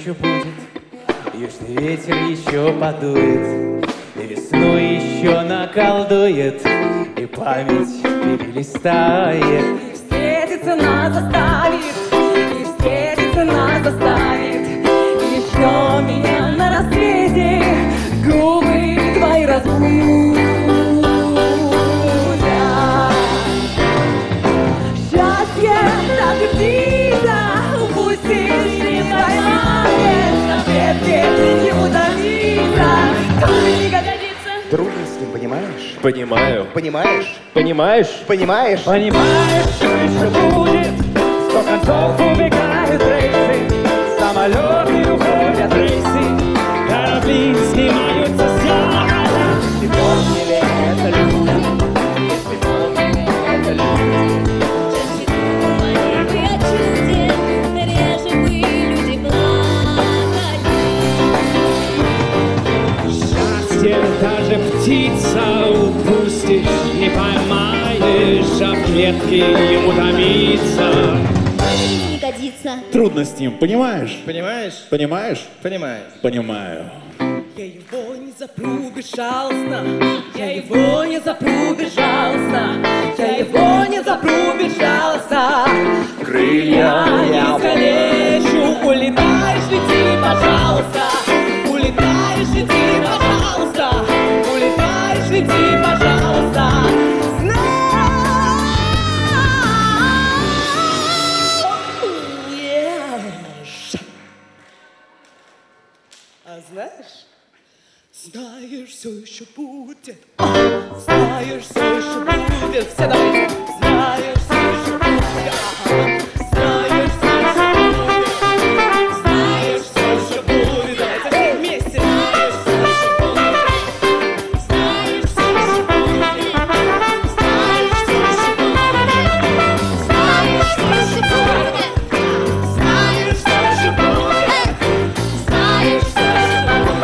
еще будет, южный ветер еще подует, и весну еще наколдует, и память перелистает.
И встретиться нас заставит, и встретиться нас заставит. Еще меня на рассвете губы твои разбудят. Счастье, так и птица, упустишь, не поймаешь, на ветке ему добиться, только не годится.
Трудно с ним, понимаешь?
Понимаю.
Понимаешь?
Понимаешь?
Понимаешь?
Понимаешь, что еще будет? Сто концов убегают рейсы, самолеты уходят рейсы, корабли снимаются с якоря. Ты помнили это люди? Если помнили это люди?
Счастье даже птица упустишь, не поймаешь, а в клетке ему томится.
Не годится.
Трудно с ним, понимаешь?
Понимаешь?
Понимаешь?
Понимаешь.
Понимаю.
Я его не запру безжалостно, я его не запру безжалостно, я его не запру безжалостно. Крылья я искалечу, улетаешь, лети, пожалуйста, улетаешь, лети, пожалуйста, улетаешь, лети, пожалуйста. Знаешь, а знаешь? Знаешь, все еще будет. Знаешь, все еще будет. Все давайте. Знаешь, все еще будет. Знаешь, все еще будет. Знаешь, все еще будет. Давайте вместе. Знаешь, все еще будет. Знаешь, все еще будет. Знаешь, все еще будет. Знаешь, все еще будет. Знаешь, все еще будет. Знаешь, все еще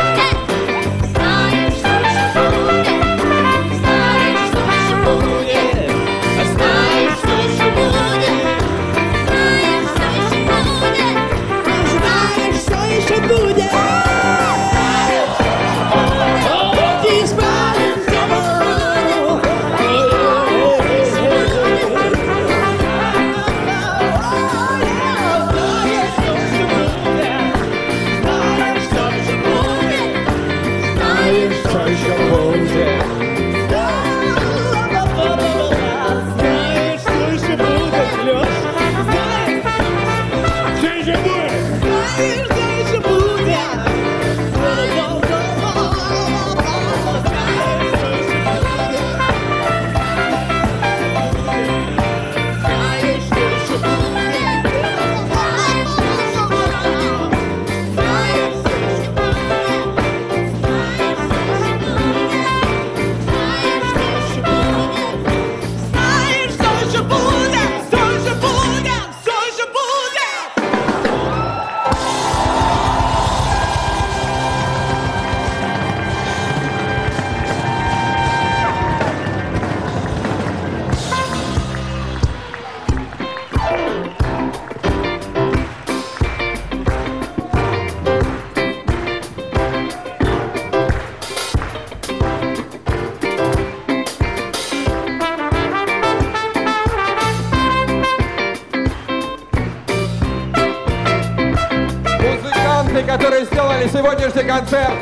которые сделали сегодняшний концерт.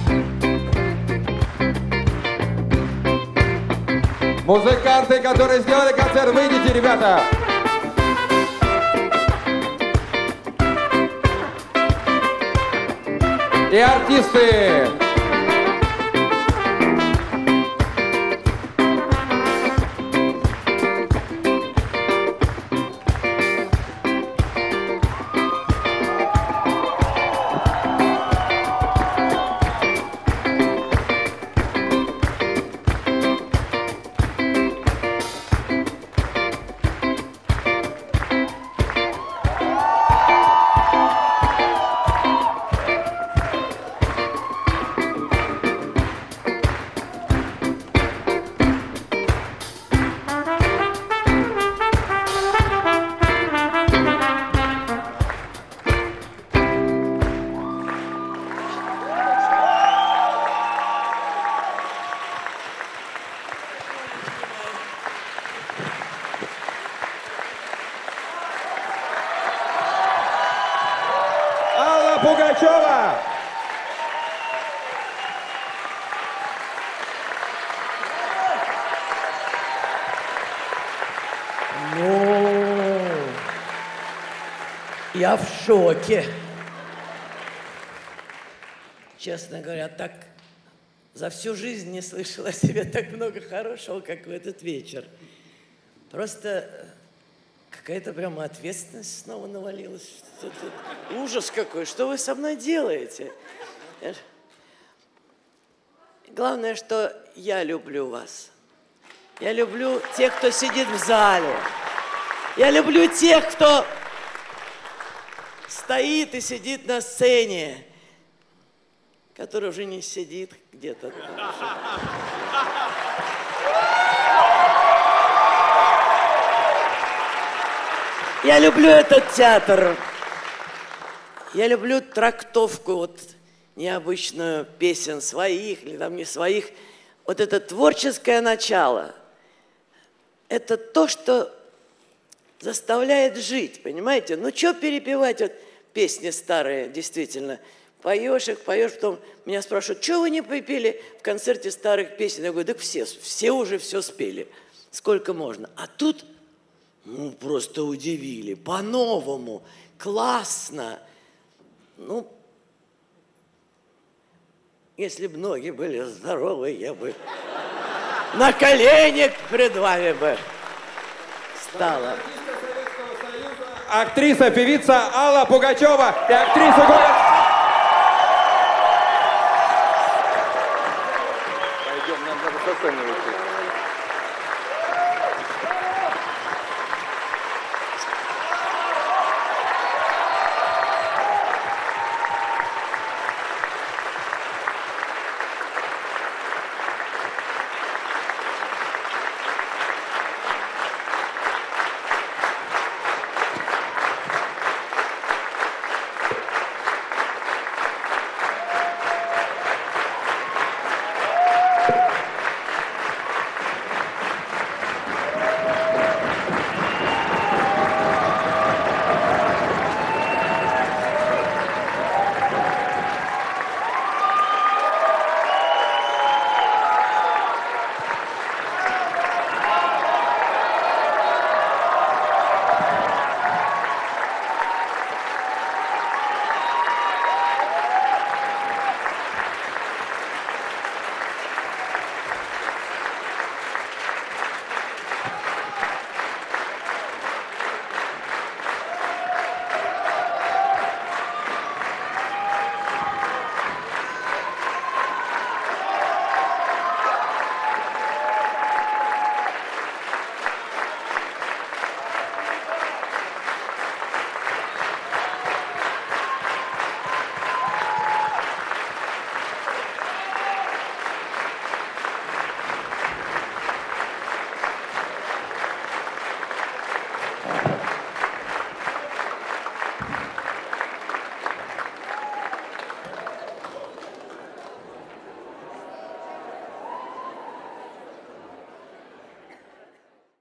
Музыканты, которые сделали концерт, выйдите, ребята. И артисты.
Я в шоке. Честно говоря, так за всю жизнь не слышала о себе так много хорошего, как в этот вечер. Просто какая-то прямо ответственность снова навалилась. Ужас какой, что вы со мной делаете? Главное, что я люблю вас. Я люблю тех, кто сидит в зале. Я люблю тех, кто стоит и сидит на сцене, который уже не сидит где-то. Я люблю этот театр. Я люблю трактовку вот необычную песен своих или там не своих. Вот это творческое начало. Это то, что заставляет жить, понимаете? Ну, что перепевать вот песни старые, действительно. Поешь их, поешь, потом меня спрашивают, что вы не попели в концерте старых песен? Я говорю, так все, все уже все спели. Сколько можно? А тут, ну, просто удивили. По-новому, классно. Ну, если бы ноги были здоровы, я бы на колени пред вами бы стала.
Актриса, певица Алла Пугачева и актриса город...
Пойдем, нам надо со сцены выйти.